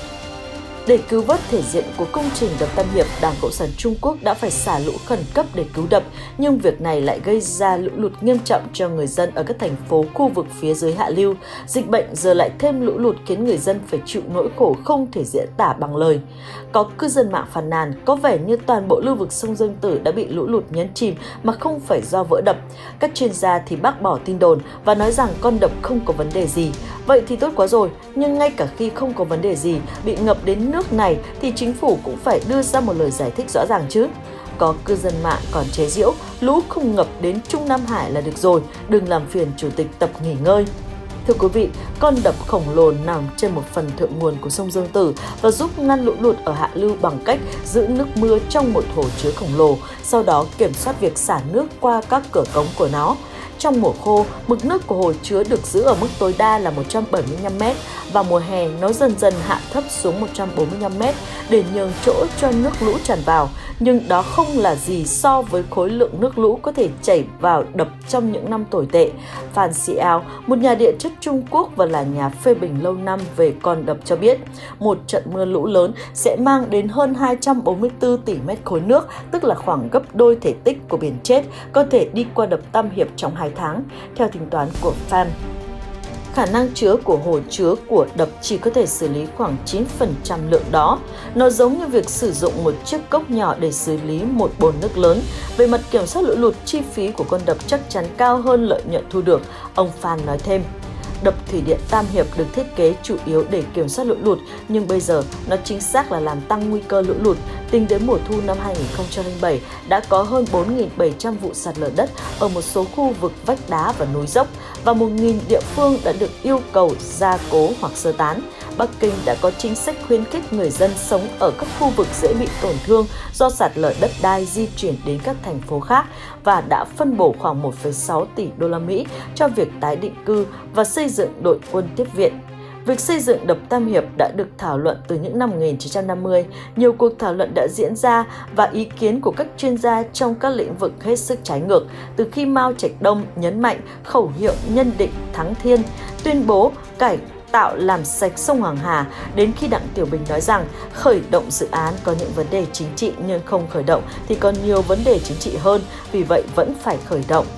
Speaker 3: Để cứu vớt thể diện của công trình đập Tam Hiệp, Đảng Cộng sản Trung Quốc đã phải xả lũ khẩn cấp để cứu đập, nhưng việc này lại gây ra lũ lụt nghiêm trọng cho người dân ở các thành phố khu vực phía dưới hạ lưu. Dịch bệnh giờ lại thêm lũ lụt khiến người dân phải chịu nỗi khổ không thể diễn tả bằng lời. Có cư dân mạng phàn nàn, có vẻ như toàn bộ lưu vực sông Dương Tử đã bị lũ lụt nhấn chìm mà không phải do vỡ đập. Các chuyên gia thì bác bỏ tin đồn và nói rằng con đập không có vấn đề gì. Vậy thì tốt quá rồi, nhưng ngay cả khi không có vấn đề gì, bị ngập đến nước này thì chính phủ cũng phải đưa ra một lời giải thích rõ ràng chứ. Có cư dân mạng còn chế giễu, lũ không ngập đến Trung Nam Hải là được rồi, đừng làm phiền chủ tịch Tập nghỉ ngơi. Thưa quý vị, con đập khổng lồ nằm trên một phần thượng nguồn của sông Dương Tử và giúp ngăn lũ lụt ở hạ lưu bằng cách giữ nước mưa trong một hồ chứa khổng lồ, sau đó kiểm soát việc xả nước qua các cửa cống của nó. Trong mùa khô, mực nước của hồ chứa được giữ ở mức tối đa là một trăm bảy mươi lăm mét và mùa hè nó dần dần hạ thấp xuống một trăm bốn mươi lăm mét để nhường chỗ cho nước lũ tràn vào. Nhưng đó không là gì so với khối lượng nước lũ có thể chảy vào đập trong những năm tồi tệ. Phan Xiao, một nhà địa chất Trung Quốc và là nhà phê bình lâu năm về con đập cho biết, một trận mưa lũ lớn sẽ mang đến hơn hai trăm bốn mươi tư tỷ mét khối nước, tức là khoảng gấp đôi thể tích của biển chết, có thể đi qua đập Tam Hiệp trong hai tháng. Theo tính toán của Phan, khả năng chứa của hồ chứa của đập chỉ có thể xử lý khoảng chín phần trăm lượng đó. Nó giống như việc sử dụng một chiếc cốc nhỏ để xử lý một bồn nước lớn. Về mặt kiểm soát lũ lụt, chi phí của con đập chắc chắn cao hơn lợi nhuận thu được, ông Phan nói thêm. Đập thủy điện Tam Hiệp được thiết kế chủ yếu để kiểm soát lũ lụt, nhưng bây giờ nó chính xác là làm tăng nguy cơ lũ lụt. Tính đến mùa thu năm hai nghìn không trăm lẻ bảy, đã có hơn bốn nghìn bảy trăm vụ sạt lở đất ở một số khu vực vách đá và núi dốc, và một nghìn địa phương đã được yêu cầu gia cố hoặc sơ tán. Bắc Kinh đã có chính sách khuyến khích người dân sống ở các khu vực dễ bị tổn thương do sạt lở đất đai di chuyển đến các thành phố khác và đã phân bổ khoảng một phẩy sáu tỷ đô la Mỹ cho việc tái định cư và xây dựng đội quân tiếp viện. Việc xây dựng đập Tam Hiệp đã được thảo luận từ những năm một nghìn chín trăm năm mươi. Nhiều cuộc thảo luận đã diễn ra và ý kiến của các chuyên gia trong các lĩnh vực hết sức trái ngược, từ khi Mao Trạch Đông nhấn mạnh khẩu hiệu nhân định thắng thiên, tuyên bố cải tạo làm sạch sông Hoàng Hà, đến khi Đặng Tiểu Bình nói rằng khởi động dự án có những vấn đề chính trị nhưng không khởi động thì còn nhiều vấn đề chính trị hơn, vì vậy vẫn phải khởi động.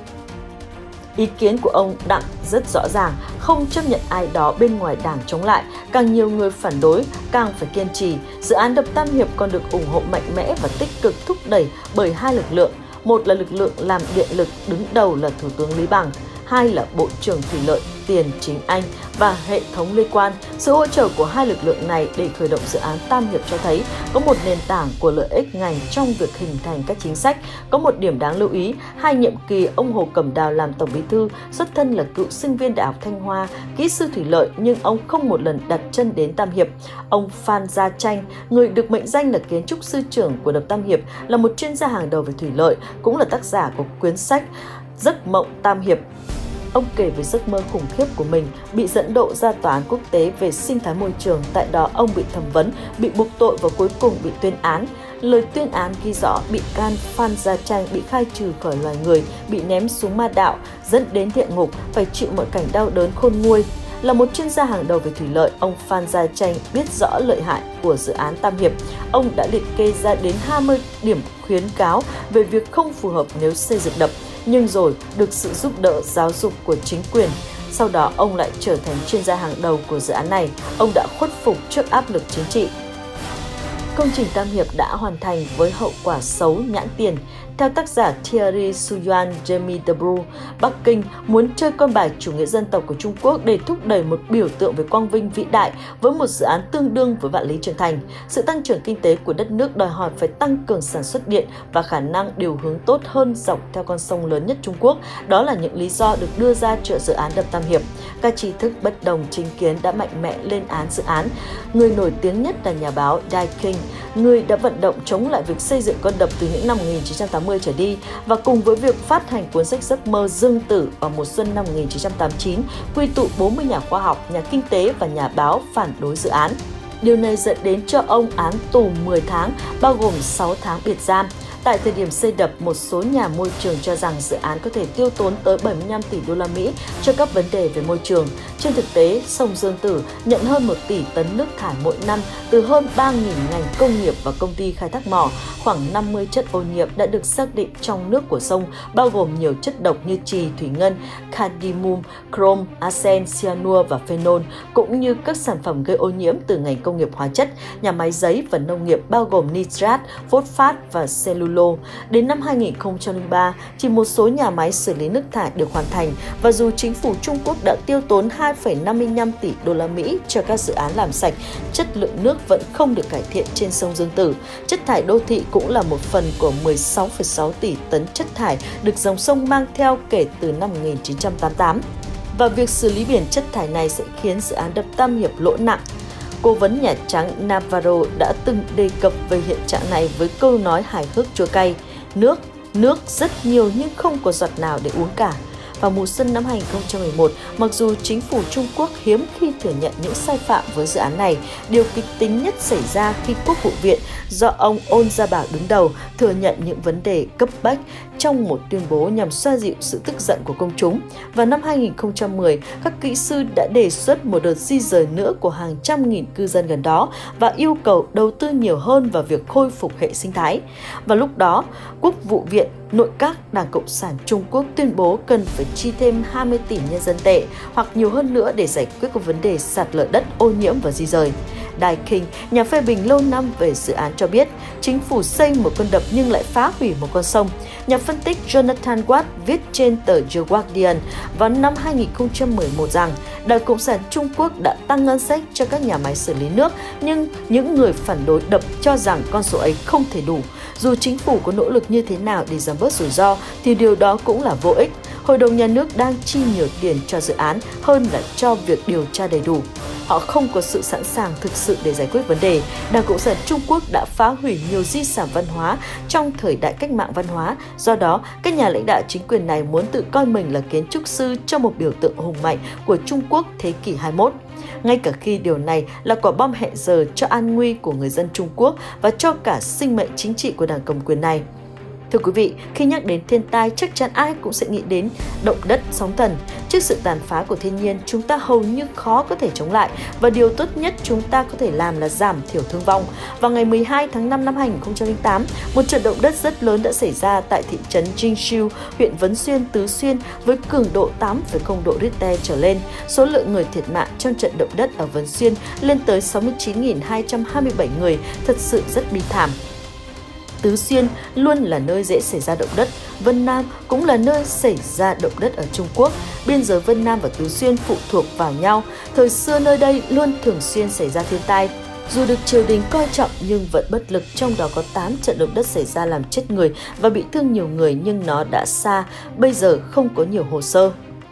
Speaker 3: Ý kiến của ông Đặng rất rõ ràng, không chấp nhận ai đó bên ngoài đảng chống lại, càng nhiều người phản đối, càng phải kiên trì. Dự án đập Tam Hiệp còn được ủng hộ mạnh mẽ và tích cực thúc đẩy bởi hai lực lượng. Một là lực lượng làm điện lực, đứng đầu là Thủ tướng Lý Bằng, hai là Bộ trưởng Thủy lợi Tiền Chính Anh và hệ thống liên quan. Sự hỗ trợ của hai lực lượng này để khởi động dự án Tam Hiệp cho thấy có một nền tảng của lợi ích ngành trong việc hình thành các chính sách. Có một điểm đáng lưu ý, hai nhiệm kỳ ông Hồ Cẩm Đào làm Tổng Bí thư, xuất thân là cựu sinh viên Đại học Thanh Hoa, kỹ sư thủy lợi nhưng ông không một lần đặt chân đến Tam Hiệp. Ông Phan Gia Tranh, người được mệnh danh là kiến trúc sư trưởng của đập Tam Hiệp, là một chuyên gia hàng đầu về thủy lợi, cũng là tác giả của cuốn sách Giấc mộng Tam Hiệp. Ông kể về giấc mơ khủng khiếp của mình, bị dẫn độ ra tòa án quốc tế về sinh thái môi trường. Tại đó ông bị thẩm vấn, bị buộc tội và cuối cùng bị tuyên án. Lời tuyên án ghi rõ bị can Phan Gia Tranh bị khai trừ khỏi loài người, bị ném xuống ma đạo, dẫn đến địa ngục, phải chịu mọi cảnh đau đớn khôn nguôi. Là một chuyên gia hàng đầu về thủy lợi, ông Phan Gia Tranh biết rõ lợi hại của dự án Tam Hiệp. Ông đã liệt kê ra đến hai mươi điểm khuyến cáo về việc không phù hợp nếu xây dựng đập. Nhưng rồi, được sự giúp đỡ giáo dục của chính quyền, sau đó ông lại trở thành chuyên gia hàng đầu của dự án này. Ông đã khuất phục trước áp lực chính trị. Công trình Tam Hiệp đã hoàn thành với hậu quả xấu nhãn tiền. Theo tác giả Thierry Suyan Jamie Debru, Bắc Kinh muốn chơi con bài chủ nghĩa dân tộc của Trung Quốc để thúc đẩy một biểu tượng về quang vinh vĩ đại với một dự án tương đương với Vạn Lý Trường Thành. Sự tăng trưởng kinh tế của đất nước đòi hỏi phải tăng cường sản xuất điện và khả năng điều hướng tốt hơn dọc theo con sông lớn nhất Trung Quốc. Đó là những lý do được đưa ra trợ dự án đập Tam Hiệp. Các trí thức bất đồng chính kiến đã mạnh mẽ lên án dự án. Người nổi tiếng nhất là nhà báo Dai King, người đã vận động chống lại việc xây dựng con đập từ những năm một nghìn chín trăm tám mươi trở đi, và cùng với việc phát hành cuốn sách Giấc mơ Dương Tử vào mùa xuân năm một nghìn chín trăm tám mươi chín, quy tụ bốn mươi nhà khoa học, nhà kinh tế và nhà báo phản đối dự án. Điều này dẫn đến cho ông án tù mười tháng, bao gồm sáu tháng biệt giam. Tại thời điểm xây đập, một số nhà môi trường cho rằng dự án có thể tiêu tốn tới bảy mươi lăm tỷ đô la Mỹ cho các vấn đề về môi trường. Trên thực tế, sông Dương Tử nhận hơn một tỷ tấn nước thải mỗi năm từ hơn ba nghìn ngành công nghiệp và công ty khai thác mỏ. Khoảng năm mươi chất ô nhiễm đã được xác định trong nước của sông, bao gồm nhiều chất độc như trì, thủy ngân, cadmium, chrome, arsen, cyanua và phenol, cũng như các sản phẩm gây ô nhiễm từ ngành công nghiệp hóa chất, nhà máy giấy và nông nghiệp bao gồm nitrat, phosphat và cellulose. Đến năm hai nghìn không trăm lẻ ba, chỉ một số nhà máy xử lý nước thải được hoàn thành, và dù chính phủ Trung Quốc đã tiêu tốn hai phẩy năm mươi lăm tỷ đô la Mỹ cho các dự án làm sạch, chất lượng nước vẫn không được cải thiện trên sông Dương Tử. Chất thải đô thị cũng là một phần của mười sáu phẩy sáu tỷ tấn chất thải được dòng sông mang theo kể từ năm một nghìn chín trăm tám mươi tám. Và việc xử lý biển chất thải này sẽ khiến dự án đập Tam Hiệp lỗ nặng. Cố vấn Nhà Trắng Navarro đã từng đề cập về hiện trạng này với câu nói hài hước chua cay: Nước, nước rất nhiều nhưng không có giọt nào để uống cả. Vào mùa xuân năm hai nghìn không trăm mười một, mặc dù chính phủ Trung Quốc hiếm khi thừa nhận những sai phạm với dự án này, điều kịch tính nhất xảy ra khi Quốc vụ viện do ông Ôn Gia Bảo đứng đầu thừa nhận những vấn đề cấp bách trong một tuyên bố nhằm xoa dịu sự tức giận của công chúng. Vào năm hai nghìn không trăm mười, các kỹ sư đã đề xuất một đợt di rời nữa của hàng trăm nghìn cư dân gần đó và yêu cầu đầu tư nhiều hơn vào việc khôi phục hệ sinh thái. Và lúc đó, Quốc vụ viện, Nội các Đảng Cộng sản Trung Quốc tuyên bố cần phải chi thêm hai mươi tỷ nhân dân tệ hoặc nhiều hơn nữa để giải quyết các vấn đề sạt lở đất, ô nhiễm và di rời. Dai King, nhà phê bình lâu năm về dự án cho biết, chính phủ xây một con đập nhưng lại phá hủy một con sông. Nhà phân tích Jonathan Watt viết trên tờ The Guardian vào năm hai nghìn không trăm mười một rằng Đảng Cộng sản Trung Quốc đã tăng ngân sách cho các nhà máy xử lý nước, nhưng những người phản đối đập cho rằng con số ấy không thể đủ. Dù chính phủ có nỗ lực như thế nào để giảm bớt rủi ro thì điều đó cũng là vô ích. Hội đồng nhà nước đang chi nhiều tiền cho dự án hơn là cho việc điều tra đầy đủ. họ không có sự sẵn sàng thực sự để giải quyết vấn đề. Đảng Cộng sản Trung Quốc đã phá hủy nhiều di sản văn hóa trong thời đại cách mạng văn hóa. Do đó, các nhà lãnh đạo chính quyền này muốn tự coi mình là kiến trúc sư cho một biểu tượng hùng mạnh của Trung Quốc thế kỷ hai mươi mốt. Ngay cả khi điều này là quả bom hẹn giờ cho an nguy của người dân Trung Quốc và cho cả sinh mệnh chính trị của đảng cầm quyền này. Thưa quý vị, khi nhắc đến thiên tai, chắc chắn ai cũng sẽ nghĩ đến động đất, sóng thần. Trước sự tàn phá của thiên nhiên, chúng ta hầu như khó có thể chống lại và điều tốt nhất chúng ta có thể làm là giảm thiểu thương vong. Vào ngày mười hai tháng năm năm hai nghìn không trăm lẻ tám, một trận động đất rất lớn đã xảy ra tại thị trấn Jinxiu, huyện Vấn Xuyên, Tứ Xuyên với cường độ tám phẩy không độ Richter trở lên. Số lượng người thiệt mạng trong trận động đất ở Vấn Xuyên lên tới sáu mươi chín nghìn hai trăm hai mươi bảy người, thật sự rất bi thảm. Tứ Xuyên luôn là nơi dễ xảy ra động đất, Vân Nam cũng là nơi xảy ra động đất ở Trung Quốc. Biên giới Vân Nam và Tứ Xuyên phụ thuộc vào nhau, thời xưa nơi đây luôn thường xuyên xảy ra thiên tai. Dù được triều đình coi trọng nhưng vẫn bất lực, trong đó có tám trận động đất xảy ra làm chết người và bị thương nhiều người nhưng nó đã xa, bây giờ không có nhiều hồ sơ.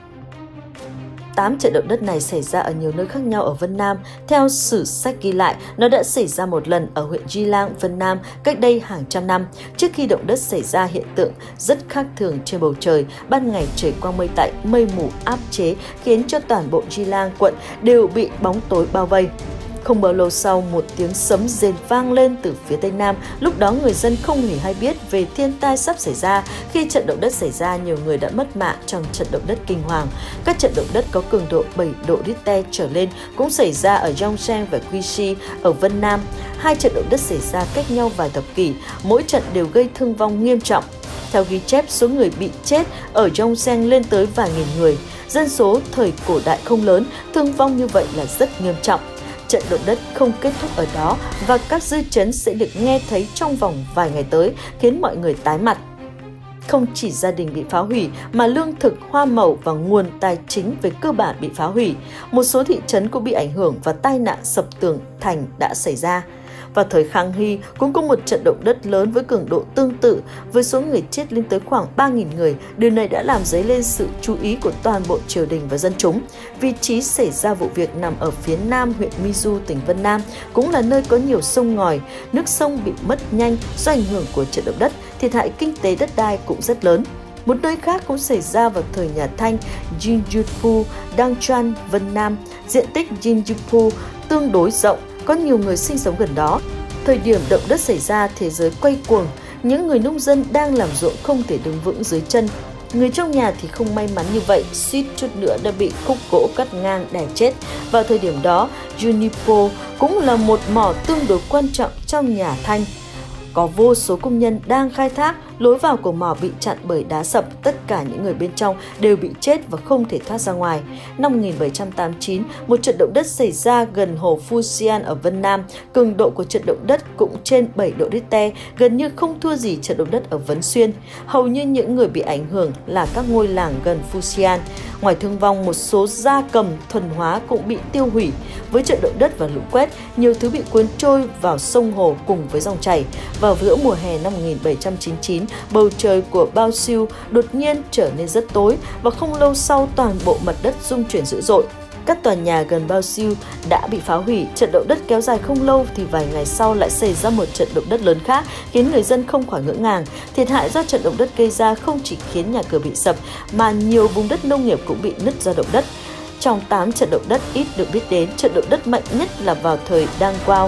Speaker 3: tám trận động đất này xảy ra ở nhiều nơi khác nhau ở Vân Nam. Theo sử sách ghi lại, nó đã xảy ra một lần ở huyện Di Lang, Vân Nam cách đây hàng trăm năm. Trước khi động đất xảy ra, hiện tượng rất khác thường trên bầu trời. Ban ngày trời quang mây tạnh, mây mù áp chế khiến cho toàn bộ Di Lang quận đều bị bóng tối bao vây. Không bao lâu sau, một tiếng sấm rền vang lên từ phía Tây Nam. Lúc đó người dân không hề hay biết về thiên tai sắp xảy ra. Khi trận động đất xảy ra, nhiều người đã mất mạng trong trận động đất kinh hoàng. Các trận động đất có cường độ bảy độ Richter trở lên cũng xảy ra ở Yongsan và Guishi ở Vân Nam. Hai trận động đất xảy ra cách nhau vài thập kỷ, mỗi trận đều gây thương vong nghiêm trọng. Theo ghi chép, số người bị chết ở Yongsan lên tới vài nghìn người. Dân số thời cổ đại không lớn, thương vong như vậy là rất nghiêm trọng. Trận động đất không kết thúc ở đó và các dư chấn sẽ được nghe thấy trong vòng vài ngày tới, khiến mọi người tái mặt. Không chỉ gia đình bị phá hủy mà lương thực, hoa màu và nguồn tài chính về cơ bản bị phá hủy. Một số thị trấn cũng bị ảnh hưởng và tai nạn sập tường thành đã xảy ra. Vào thời Khang Hy cũng có một trận động đất lớn với cường độ tương tự, với số người chết lên tới khoảng ba nghìn người. Điều này đã làm dấy lên sự chú ý của toàn bộ triều đình và dân chúng. Vị trí xảy ra vụ việc nằm ở phía nam huyện Mizu, tỉnh Vân Nam, cũng là nơi có nhiều sông ngòi. Nước sông bị mất nhanh do ảnh hưởng của trận động đất, thiệt hại kinh tế đất đai cũng rất lớn. Một nơi khác cũng xảy ra vào thời nhà Thanh, Jinjupu, Dangchuan, Vân Nam. Diện tích Jinjupu tương đối rộng, có nhiều người sinh sống gần đó. Thời điểm động đất xảy ra, thế giới quay cuồng, những người nông dân đang làm ruộng không thể đứng vững dưới chân. Người trong nhà thì không may mắn như vậy, suýt chút nữa đã bị khúc gỗ cắt ngang đè chết. Vào thời điểm đó, Junipo cũng là một mỏ tương đối quan trọng trong nhà Thanh. Có vô số công nhân đang khai thác, lối vào của mỏ bị chặn bởi đá sập, tất cả những người bên trong đều bị chết và không thể thoát ra ngoài. Năm một nghìn bảy trăm tám mươi chín, một trận động đất xảy ra gần hồ Fujian ở Vân Nam, cường độ của trận động đất cũng trên bảy độ Richter, gần như không thua gì trận động đất ở Vấn Xuyên. Hầu như những người bị ảnh hưởng là các ngôi làng gần Fujian. Ngoài thương vong, một số gia cầm thuần hóa cũng bị tiêu hủy. Với trận động đất và lũ quét, nhiều thứ bị cuốn trôi vào sông hồ cùng với dòng chảy. Vào giữa mùa hè năm một nghìn bảy trăm chín mươi chín, bầu trời của Bao Siêu đột nhiên trở nên rất tối và không lâu sau toàn bộ mặt đất rung chuyển dữ dội. Các tòa nhà gần Bao Siêu đã bị phá hủy. Trận động đất kéo dài không lâu thì vài ngày sau lại xảy ra một trận động đất lớn khác, khiến người dân không khỏi ngỡ ngàng. Thiệt hại do trận động đất gây ra không chỉ khiến nhà cửa bị sập mà nhiều vùng đất nông nghiệp cũng bị nứt do động đất. Trong tám trận động đất ít được biết đến, trận động đất mạnh nhất là vào thời Dang Quao.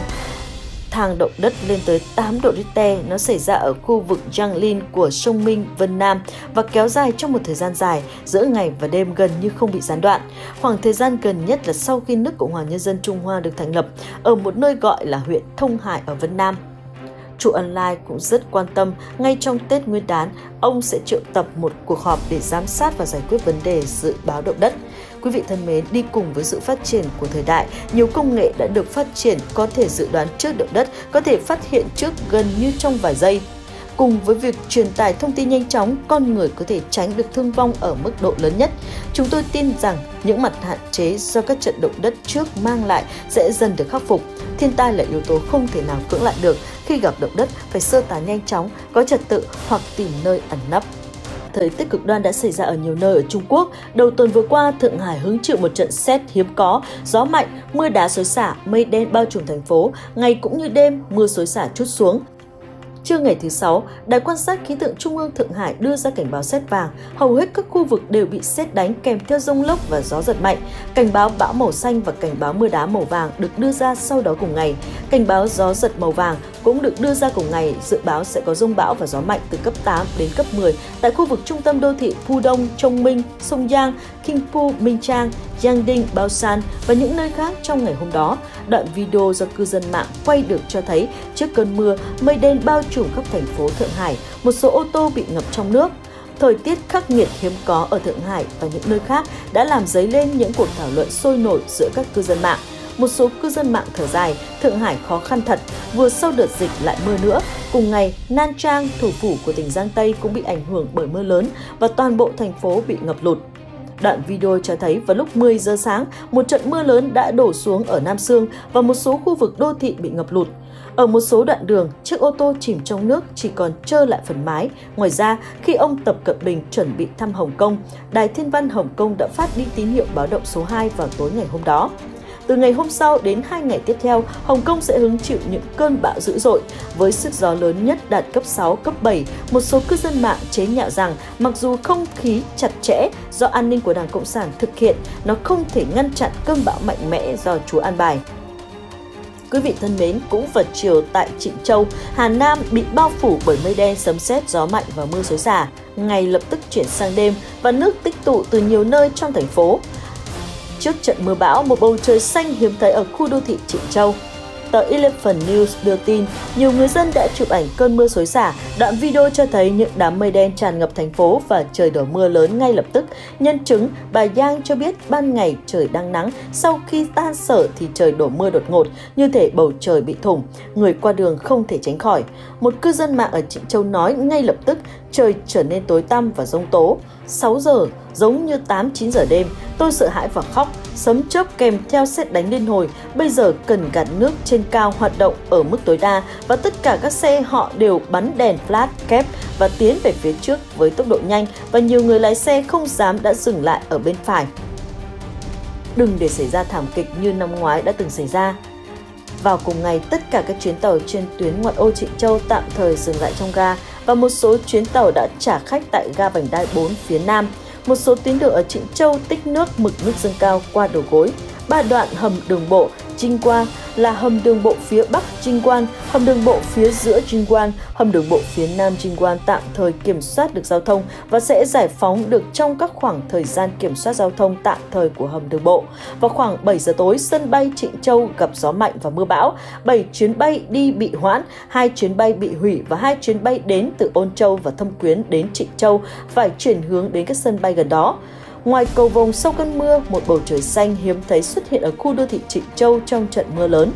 Speaker 3: Thang động đất lên tới tám độ Richter, nó xảy ra ở khu vực Jiangling của Sông Minh, Vân Nam và kéo dài trong một thời gian dài, giữa ngày và đêm gần như không bị gián đoạn. Khoảng thời gian gần nhất là sau khi nước Cộng hòa Nhân dân Trung Hoa được thành lập ở một nơi gọi là huyện Thông Hải ở Vân Nam. Chu Ân Lai cũng rất quan tâm, ngay trong Tết Nguyên đán, ông sẽ triệu tập một cuộc họp để giám sát và giải quyết vấn đề dự báo động đất. Quý vị thân mến, đi cùng với sự phát triển của thời đại, nhiều công nghệ đã được phát triển có thể dự đoán trước động đất, có thể phát hiện trước gần như trong vài giây. Cùng với việc truyền tải thông tin nhanh chóng, con người có thể tránh được thương vong ở mức độ lớn nhất. Chúng tôi tin rằng những mặt hạn chế do các trận động đất trước mang lại sẽ dần được khắc phục. Thiên tai là yếu tố không thể nào cưỡng lại được. Khi gặp động đất, phải sơ tán nhanh chóng, có trật tự hoặc tìm nơi ẩn nấp. thời tiết cực đoan đã xảy ra ở nhiều nơi ở Trung Quốc. Đầu tuần vừa qua, Thượng Hải hứng chịu một trận sét hiếm có, gió mạnh, mưa đá xối xả, mây đen bao trùm thành phố, ngày cũng như đêm, mưa xối xả trút xuống. Trưa ngày thứ Sáu, Đài quan sát khí tượng Trung ương Thượng Hải đưa ra cảnh báo sét vàng. Hầu hết các khu vực đều bị sét đánh kèm theo dông lốc và gió giật mạnh. Cảnh báo bão màu xanh và cảnh báo mưa đá màu vàng được đưa ra sau đó cùng ngày. Cảnh báo gió giật màu vàng cũng được đưa ra cùng ngày, dự báo sẽ có dông bão và gió mạnh từ cấp tám đến cấp mười tại khu vực trung tâm đô thị Pudong, Chongming, Songjiang, Qingpu, Minchang, Yangding, Baoshan và những nơi khác trong ngày hôm đó. Đoạn video do cư dân mạng quay được cho thấy trước cơn mưa, mây đen bao trùm khắp thành phố Thượng Hải, một số ô tô bị ngập trong nước. Thời tiết khắc nghiệt hiếm có ở Thượng Hải và những nơi khác đã làm dấy lên những cuộc thảo luận sôi nổi giữa các cư dân mạng. Một số cư dân mạng thở dài, Thượng Hải khó khăn thật, vừa sau đợt dịch lại mưa nữa. Cùng ngày, Nan Trang, thủ phủ của tỉnh Giang Tây cũng bị ảnh hưởng bởi mưa lớn và toàn bộ thành phố bị ngập lụt. Đoạn video cho thấy vào lúc mười giờ sáng, một trận mưa lớn đã đổ xuống ở Nam Sương và một số khu vực đô thị bị ngập lụt. Ở một số đoạn đường, chiếc ô tô chìm trong nước chỉ còn trơ lại phần mái. Ngoài ra, khi ông Tập Cận Bình chuẩn bị thăm Hồng Kông, Đài Thiên văn Hồng Kông đã phát đi tín hiệu báo động số hai vào tối ngày hôm đó. Từ ngày hôm sau đến hai ngày tiếp theo, Hồng Kông sẽ hứng chịu những cơn bão dữ dội. Với sức gió lớn nhất đạt cấp sáu, cấp bảy, một số cư dân mạng chế nhạo rằng mặc dù không khí chặt chẽ do an ninh của Đảng Cộng sản thực hiện, nó không thể ngăn chặn cơn bão mạnh mẽ do Chúa an bài. Quý vị thân mến, cũng vào chiều tại Trịnh Châu, Hà Nam bị bao phủ bởi mây đen, sấm sét, gió mạnh và mưa xối xả. Ngày lập tức chuyển sang đêm và nước tích tụ từ nhiều nơi trong thành phố. Trước trận mưa bão, một bầu trời xanh hiếm thấy ở khu đô thị Trịnh Châu. Tờ Elephant News đưa tin, nhiều người dân đã chụp ảnh cơn mưa xối xả. Đoạn video cho thấy những đám mây đen tràn ngập thành phố và trời đổ mưa lớn ngay lập tức. Nhân chứng, bà Yang cho biết ban ngày trời đang nắng, sau khi tan sở thì trời đổ mưa đột ngột, như thể bầu trời bị thủng. Người qua đường không thể tránh khỏi. Một cư dân mạng ở Trịnh Châu nói ngay lập tức trời trở nên tối tăm và giông tố. sáu giờ, giống như tám chín giờ đêm, tôi sợ hãi và khóc, sấm chớp kèm theo sét đánh liên hồi. Bây giờ cần gạt nước trên cao hoạt động ở mức tối đa và tất cả các xe họ đều bắn đèn flash kép và tiến về phía trước với tốc độ nhanh và nhiều người lái xe không dám đã dừng lại ở bên phải. Đừng để xảy ra thảm kịch như năm ngoái đã từng xảy ra. Vào cùng ngày, tất cả các chuyến tàu trên tuyến ngoại ô Trịnh Châu tạm thời dừng lại trong ga và một số chuyến tàu đã trả khách tại ga vành đai bốn phía Nam. Một số tuyến đường ở Trịnh Châu tích nước, mực nước dâng cao qua đầu gối. Ba đoạn hầm đường bộ Jingguan là hầm đường bộ phía Bắc Jingguan, hầm đường bộ phía giữa Jingguan, hầm đường bộ phía Nam Jingguan tạm thời kiểm soát được giao thông và sẽ giải phóng được trong các khoảng thời gian kiểm soát giao thông tạm thời của hầm đường bộ. Vào khoảng bảy giờ tối, sân bay Trịnh Châu gặp gió mạnh và mưa bão. bảy chuyến bay đi bị hoãn, hai chuyến bay bị hủy và hai chuyến bay đến từ Ôn Châu và Thâm Quyến đến Trịnh Châu phải chuyển hướng đến các sân bay gần đó. Ngoài cầu vồng sau cơn mưa, một bầu trời xanh hiếm thấy xuất hiện ở khu đô thị Trịnh Châu trong trận mưa lớn.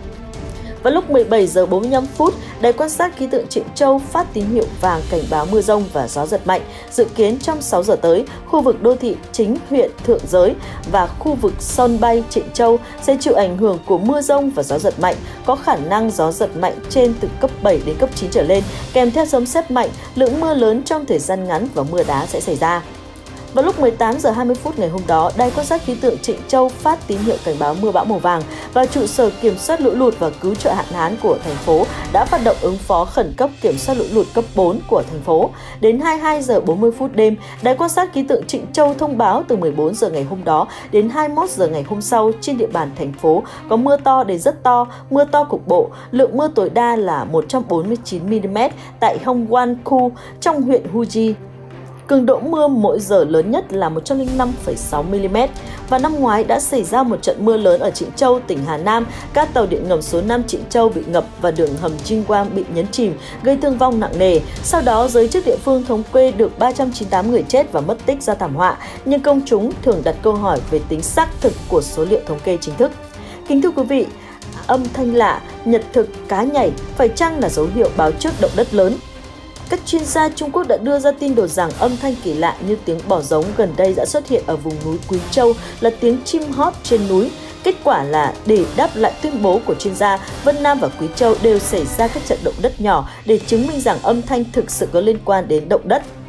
Speaker 3: Vào lúc mười bảy giờ bốn mươi lăm phút, Đài quan sát khí tượng Trịnh Châu phát tín hiệu vàng cảnh báo mưa rông và gió giật mạnh. Dự kiến trong sáu giờ tới, khu vực đô thị chính huyện Thượng Giới và khu vực sân bay Trịnh Châu sẽ chịu ảnh hưởng của mưa rông và gió giật mạnh, có khả năng gió giật mạnh trên từ cấp bảy đến cấp chín trở lên, kèm theo sấm sét mạnh, lượng mưa lớn trong thời gian ngắn và mưa đá sẽ xảy ra. Vào lúc mười tám giờ hai mươi phút ngày hôm đó, Đài quan sát khí tượng Trịnh Châu phát tín hiệu cảnh báo mưa bão màu vàng và trụ sở kiểm soát lũ lụt và cứu trợ hạn hán của thành phố đã phát động ứng phó khẩn cấp kiểm soát lũ lụt cấp bốn của thành phố. Đến hai mươi hai giờ bốn mươi phút đêm, Đài quan sát khí tượng Trịnh Châu thông báo từ mười bốn giờ ngày hôm đó đến hai mươi mốt giờ ngày hôm sau trên địa bàn thành phố có mưa to đến rất to, mưa to cục bộ, lượng mưa tối đa là một trăm bốn mươi chín mi li mét tại Hongwan Khu trong huyện Huji. Cường độ mưa mỗi giờ lớn nhất là một trăm lẻ năm phẩy sáu mi li mét. Và năm ngoái đã xảy ra một trận mưa lớn ở Trịnh Châu, tỉnh Hà Nam. Các tàu điện ngầm số năm Trịnh Châu bị ngập và đường hầm Jingguan bị nhấn chìm, gây thương vong nặng nề. Sau đó, giới chức địa phương thống kê được ba trăm chín mươi tám người chết và mất tích do thảm họa, nhưng công chúng thường đặt câu hỏi về tính xác thực của số liệu thống kê chính thức. Kính thưa quý vị, âm thanh lạ, nhật thực, cá nhảy phải chăng là dấu hiệu báo trước động đất lớn? Các chuyên gia Trung Quốc đã đưa ra tin đồn rằng âm thanh kỳ lạ như tiếng bò giống gần đây đã xuất hiện ở vùng núi Quý Châu là tiếng chim hót trên núi. Kết quả là để đáp lại tuyên bố của chuyên gia, Vân Nam và Quý Châu đều xảy ra các trận động đất nhỏ để chứng minh rằng âm thanh thực sự có liên quan đến động đất.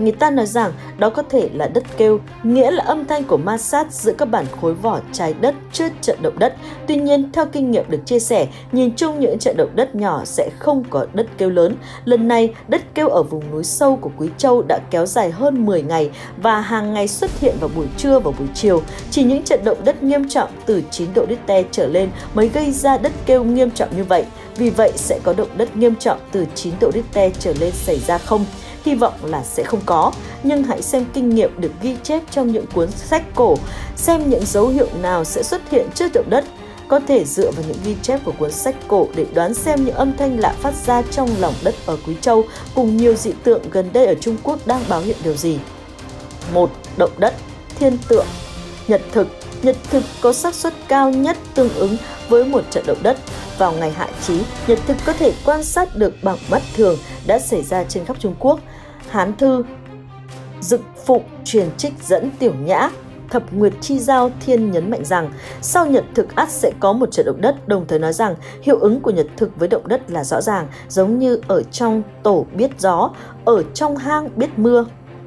Speaker 3: người ta nói rằng đó có thể là đất kêu, nghĩa là âm thanh của ma sát giữa các bản khối vỏ trái đất trước trận động đất. Tuy nhiên, theo kinh nghiệm được chia sẻ, nhìn chung những trận động đất nhỏ sẽ không có đất kêu lớn. Lần này, đất kêu ở vùng núi sâu của Quý Châu đã kéo dài hơn mười ngày và hàng ngày xuất hiện vào buổi trưa và buổi chiều. Chỉ những trận động đất nghiêm trọng từ chín độ Richter trở lên mới gây ra đất kêu nghiêm trọng như vậy. Vì vậy, sẽ có động đất nghiêm trọng từ chín độ Richter trở lên xảy ra không? Hy vọng là sẽ không có, nhưng hãy xem kinh nghiệm được ghi chép trong những cuốn sách cổ, xem những dấu hiệu nào sẽ xuất hiện trước động đất. Có thể dựa vào những ghi chép của cuốn sách cổ để đoán xem những âm thanh lạ phát ra trong lòng đất ở Quý Châu cùng nhiều dị tượng gần đây ở Trung Quốc đang báo hiệu điều gì. một. Động đất, thiên tượng, nhật thực. Nhật thực có xác suất cao nhất tương ứng với một trận động đất. Vào ngày hạ chí, nhật thực có thể quan sát được bằng mắt thường đã xảy ra trên khắp Trung Quốc. Hán Thư Dực Phụng truyền trích dẫn Tiểu Nhã, Thập Nguyệt Chi Giao Thiên nhấn mạnh rằng sau nhật thực ắt sẽ có một trận động đất, đồng thời nói rằng hiệu ứng của nhật thực với động đất là rõ ràng, giống như ở trong tổ biết gió, ở trong hang biết mưa.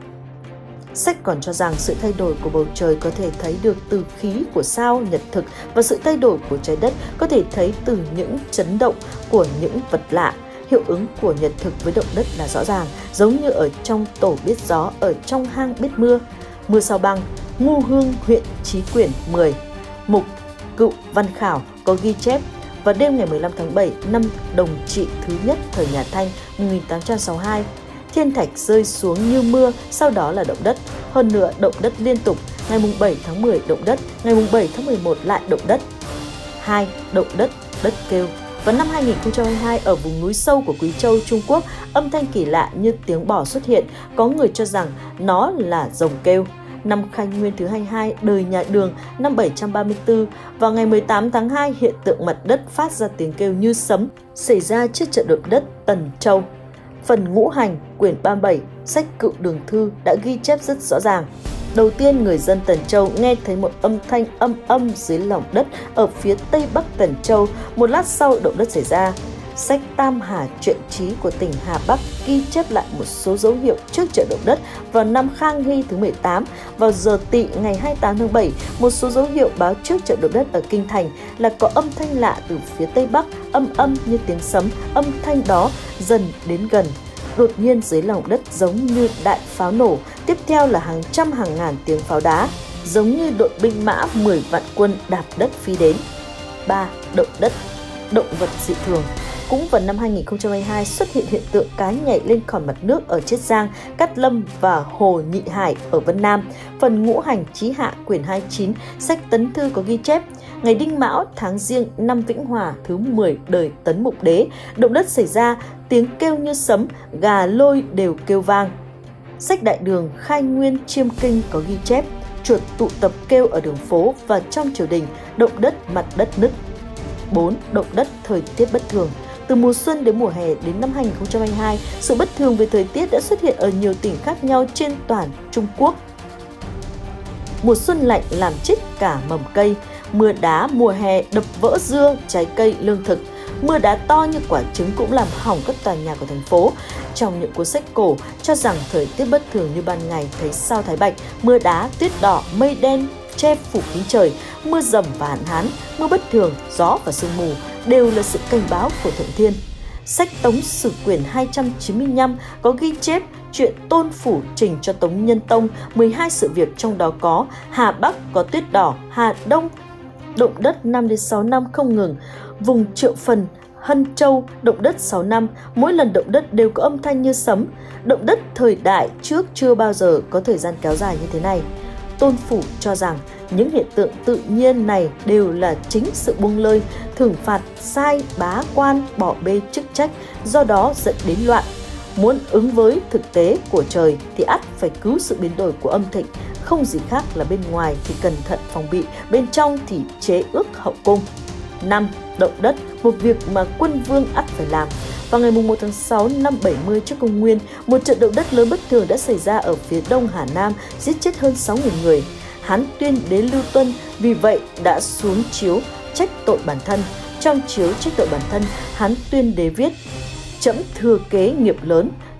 Speaker 3: Sách còn cho rằng sự thay đổi của bầu trời có thể thấy được từ khí của sao nhật thực và sự thay đổi của trái đất có thể thấy từ những chấn động của những vật lạ. Hiệu ứng của nhật thực với động đất là rõ ràng, giống như ở trong tổ biết gió, ở trong hang biết mưa. Mưa sao băng, Ngu Hương huyện Chí Quyển mười, mục Cựu Văn Khảo có ghi chép vào đêm ngày mười lăm tháng bảy năm Đồng Trị thứ nhất thời nhà Thanh một nghìn tám trăm sáu mươi hai. Thiên thạch rơi xuống như mưa, sau đó là động đất. Hơn nữa, động đất liên tục. Ngày bảy tháng mười động đất, ngày bảy tháng mười một lại động đất. hai. Động đất, đất kêu. Vào năm hai nghìn không trăm hai mươi hai, ở vùng núi sâu của Quý Châu, Trung Quốc, âm thanh kỳ lạ như tiếng bò xuất hiện. Có người cho rằng nó là rồng kêu. Năm Khanh Nguyên thứ hai mươi hai, đời nhà Đường, năm bảy trăm ba mươi tư, vào ngày mười tám tháng hai, hiện tượng mặt đất phát ra tiếng kêu như sấm, xảy ra trước trận động đất Tần Châu. Phần ngũ hành, quyển ba mươi bảy, sách Cựu Đường Thư đã ghi chép rất rõ ràng. Đầu tiên, người dân Tần Châu nghe thấy một âm thanh âm âm dưới lòng đất ở phía tây bắc Tần Châu. Một lát sau, động đất xảy ra. Sách Tam Hà Truyện Trí của tỉnh Hà Bắc ghi chép lại một số dấu hiệu trước trận động đất vào năm Khang Hy thứ mười tám. Vào giờ Tỵ ngày hai mươi tám tháng bảy, một số dấu hiệu báo trước trận động đất ở Kinh Thành là có âm thanh lạ từ phía tây bắc, âm âm như tiếng sấm. Âm thanh đó dần đến gần. Đột nhiên dưới lòng đất giống như đại pháo nổ, tiếp theo là hàng trăm hàng ngàn tiếng pháo đá, giống như đội binh mã mười vạn quân đạp đất phi đến. ba. Động đất, động vật dị thường. Cũng vào năm hai nghìn không trăm hai mươi hai xuất hiện hiện tượng cá nhảy lên khỏi mặt nước ở Chiết Giang, Cát Lâm và Hồ Nhị Hải ở Vân Nam. Phần ngũ hành Chí Hạ quyển hai mươi chín, sách Tấn Thư có ghi chép, ngày Đinh Mão tháng Giêng năm Vĩnh Hòa thứ mười đời Tấn Mục Đế, động đất xảy ra, tiếng kêu như sấm, gà lôi đều kêu vang. Sách Đại Đường Khai Nguyên Chiêm Kinh có ghi chép, chuột tụ tập kêu ở đường phố và trong triều đình, động đất mặt đất nứt. bốn. Động đất thời tiết bất thường. Từ mùa xuân đến mùa hè đến năm hai nghìn không trăm hai mươi hai, sự bất thường về thời tiết đã xuất hiện ở nhiều tỉnh khác nhau trên toàn Trung Quốc. Mùa xuân lạnh làm chết cả mầm cây, mưa đá mùa hè đập vỡ dưa, trái cây, lương thực. Mưa đá to như quả trứng cũng làm hỏng các tòa nhà của thành phố. Trong những cuốn sách cổ cho rằng thời tiết bất thường như ban ngày thấy sao Thái Bạch, mưa đá, tuyết đỏ, mây đen che phủ kín trời, mưa dầm và hạn hán, mưa bất thường, gió và sương mù đều là sự cảnh báo của thượng thiên. Sách Tống Sử quyển hai trăm chín mươi lăm có ghi chép chuyện Tôn Phủ trình cho Tống Nhân Tông mười hai sự việc, trong đó có Hà Bắc có tuyết đỏ, Hà Đông động đất năm đến sáu năm không ngừng, vùng Triệu Phần, Hân Châu động đất sáu năm, mỗi lần động đất đều có âm thanh như sấm. Động đất thời đại trước chưa bao giờ có thời gian kéo dài như thế này. Tôn Phủ cho rằng những hiện tượng tự nhiên này đều là chính sự buông lơi, thưởng phạt sai bá quan, bỏ bê chức trách, do đó dẫn đến loạn. Muốn ứng với thực tế của trời thì ắt phải cứu sự biến đổi của âm thịnh, không gì khác là bên ngoài thì cẩn thận phòng bị, bên trong thì chế ước hậu cung. năm. Động đất, một việc mà quân vương ắt phải làm. Vào ngày một tháng sáu năm bảy mươi trước công nguyên, một trận động đất lớn bất thường đã xảy ra ở phía đông Hà Nam, giết chết hơn sáu nghìn người. Hán Tuyên đế Lưu Tuân vì vậy đã xuống chiếu trách tội bản thân. Trong chiếu trách tội bản thân, Hán Tuyên đế viết: chẫm thừa kế nghiệp lớn,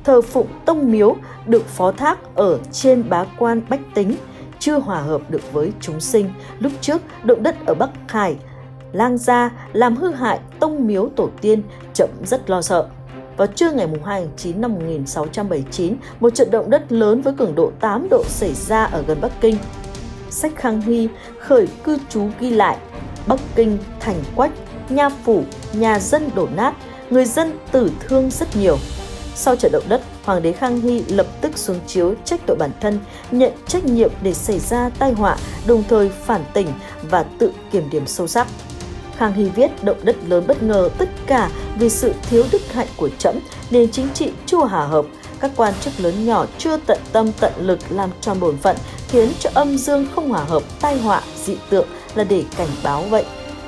Speaker 3: thờ phụng tông miếu được phó thác ở trên bá quan bách tính, chưa hòa hợp được với chúng sinh. Lúc trước, động đất ở Bắc Hải, Lang Gia làm hư hại tông miếu tổ tiên, Trẫm rất lo sợ. Vào trưa ngày hai tháng chín năm một nghìn sáu trăm bảy mươi chín, một trận động đất lớn với cường độ tám độ xảy ra ở gần Bắc Kinh. Sách Khang Hy khởi cư trú ghi lại, Bắc Kinh thành quách, nha phủ, nhà dân đổ nát, người dân tử thương rất nhiều. Sau trận động đất, Hoàng đế Khang Hy lập tức xuống chiếu trách tội bản thân, nhận trách nhiệm để xảy ra tai họa, đồng thời phản tỉnh và tự kiểm điểm sâu sắc. Khang Hy viết động đất lớn bất ngờ tất cả vì sự thiếu đức hạnh của Trẫm, nền chính trị chưa hòa hợp, các quan chức lớn nhỏ chưa tận tâm tận lực làm tròn bổn phận, khiến cho âm dương không hòa hợp, tai họa dị tượng là để cảnh báo vậy.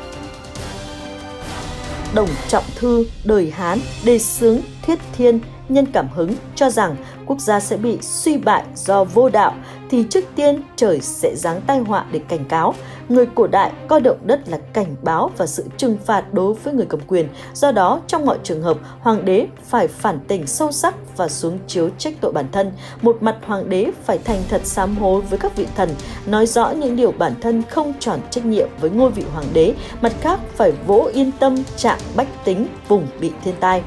Speaker 3: Đồng Trọng Thư, đời Hán, đề xướng Thuyết Thiên, nhân cảm hứng cho rằng quốc gia sẽ bị suy bại do vô đạo, thì trước tiên trời sẽ giáng tai họa để cảnh cáo. Người cổ đại coi động đất là cảnh báo và sự trừng phạt đối với người cầm quyền. Do đó, trong mọi trường hợp, hoàng đế phải phản tỉnh sâu sắc và xuống chiếu trách tội bản thân. Một mặt hoàng đế phải thành thật sám hối với các vị thần, nói rõ những điều bản thân không tròn trách nhiệm với ngôi vị hoàng đế. Mặt khác, phải vỗ yên tâm trạng bách tính vùng bị thiên tai.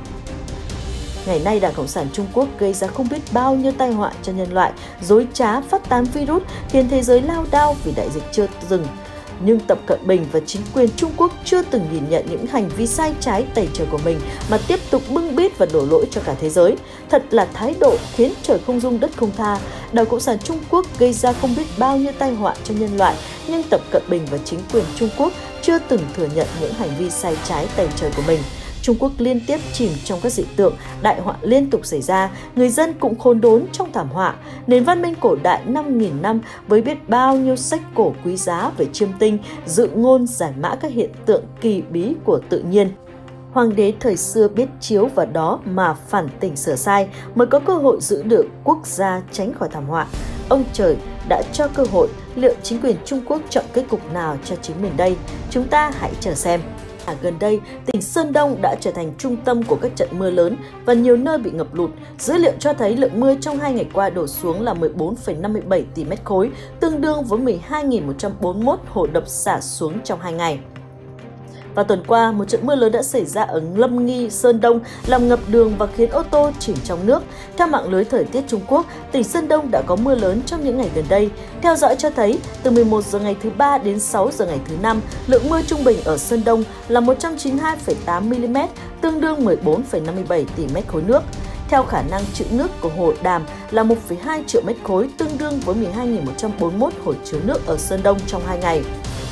Speaker 3: Ngày nay, Đảng Cộng sản Trung Quốc gây ra không biết bao nhiêu tai họa cho nhân loại, dối trá phát tán virus, khiến thế giới lao đao vì đại dịch chưa dừng. Nhưng Tập Cận Bình và chính quyền Trung Quốc chưa từng nhìn nhận những hành vi sai trái tày trời của mình mà tiếp tục bưng bít và đổ lỗi cho cả thế giới. Thật là thái độ khiến trời không dung đất không tha. Đảng Cộng sản Trung Quốc gây ra không biết bao nhiêu tai họa cho nhân loại, nhưng Tập Cận Bình và chính quyền Trung Quốc chưa từng thừa nhận những hành vi sai trái tày trời của mình. Trung Quốc liên tiếp chìm trong các dị tượng, đại họa liên tục xảy ra, người dân cũng khốn đốn trong thảm họa. Nền văn minh cổ đại năm nghìn năm với biết bao nhiêu sách cổ quý giá về chiêm tinh, dự ngôn giải mã các hiện tượng kỳ bí của tự nhiên. Hoàng đế thời xưa biết chiếu vào đó mà phản tỉnh sửa sai mới có cơ hội giữ được quốc gia tránh khỏi thảm họa. Ông trời đã cho cơ hội, liệu chính quyền Trung Quốc chọn kết cục nào cho chính mình đây? Chúng ta hãy chờ xem. À, gần đây, tỉnh Sơn Đông đã trở thành trung tâm của các trận mưa lớn và nhiều nơi bị ngập lụt. Dữ liệu cho thấy lượng mưa trong hai ngày qua đổ xuống là mười bốn phẩy năm mươi bảy tỷ mét khối, tương đương với mười hai nghìn một trăm bốn mươi mốt hồ đập xả xuống trong hai ngày. Vào tuần qua, một trận mưa lớn đã xảy ra ở Lâm Nghi, Sơn Đông, làm ngập đường và khiến ô tô chìm trong nước. Theo mạng lưới thời tiết Trung Quốc, tỉnh Sơn Đông đã có mưa lớn trong những ngày gần đây. Theo dõi cho thấy, từ mười một giờ ngày thứ ba đến sáu giờ ngày thứ năm, lượng mưa trung bình ở Sơn Đông là một trăm chín mươi hai phẩy tám mi li mét, tương đương mười bốn phẩy năm mươi bảy tỷ mét khối nước. Theo khả năng trữ nước của hồ Đàm là một phẩy hai triệu mét khối, tương đương với mười hai nghìn một trăm bốn mươi mốt hồ chứa nước ở Sơn Đông trong hai ngày.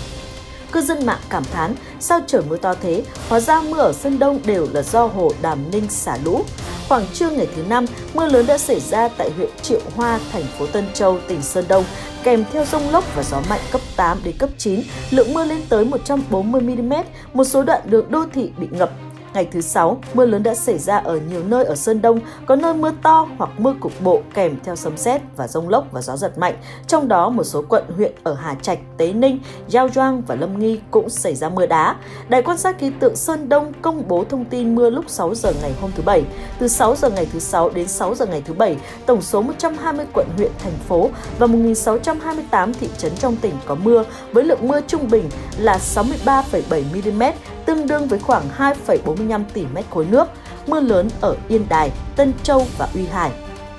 Speaker 3: Cư dân mạng cảm thán, sao trời mưa to thế, hóa ra mưa ở Sơn Đông đều là do hồ Đàm Ninh xả lũ. Khoảng trưa ngày thứ năm, mưa lớn đã xảy ra tại huyện Triệu Hoa, thành phố Tân Châu, tỉnh Sơn Đông, kèm theo dông lốc và gió mạnh cấp tám đến cấp chín, lượng mưa lên tới một trăm bốn mươi mi li mét, một số đoạn đường đô thị bị ngập. Ngày thứ sáu, mưa lớn đã xảy ra ở nhiều nơi ở Sơn Đông, có nơi mưa to hoặc mưa cục bộ kèm theo sấm sét và dông lốc và gió giật mạnh. Trong đó, một số quận huyện ở Hà Trạch, Tế Ninh, Giao Choang và Lâm Nghi cũng xảy ra mưa đá. Đài quan sát khí tượng Sơn Đông công bố thông tin mưa lúc sáu giờ ngày hôm thứ Bảy. Từ sáu giờ ngày thứ Sáu đến sáu giờ ngày thứ Bảy, tổng số một trăm hai mươi quận huyện, thành phố và một nghìn sáu trăm hai mươi tám thị trấn trong tỉnh có mưa, với lượng mưa trung bình là sáu mươi ba phẩy bảy mi li mét, tương đương với khoảng hai phẩy bốn mươi lăm tỷ mét khối nước. Mưa lớn ở Yên Đài, Tân Châu và Uy Hải.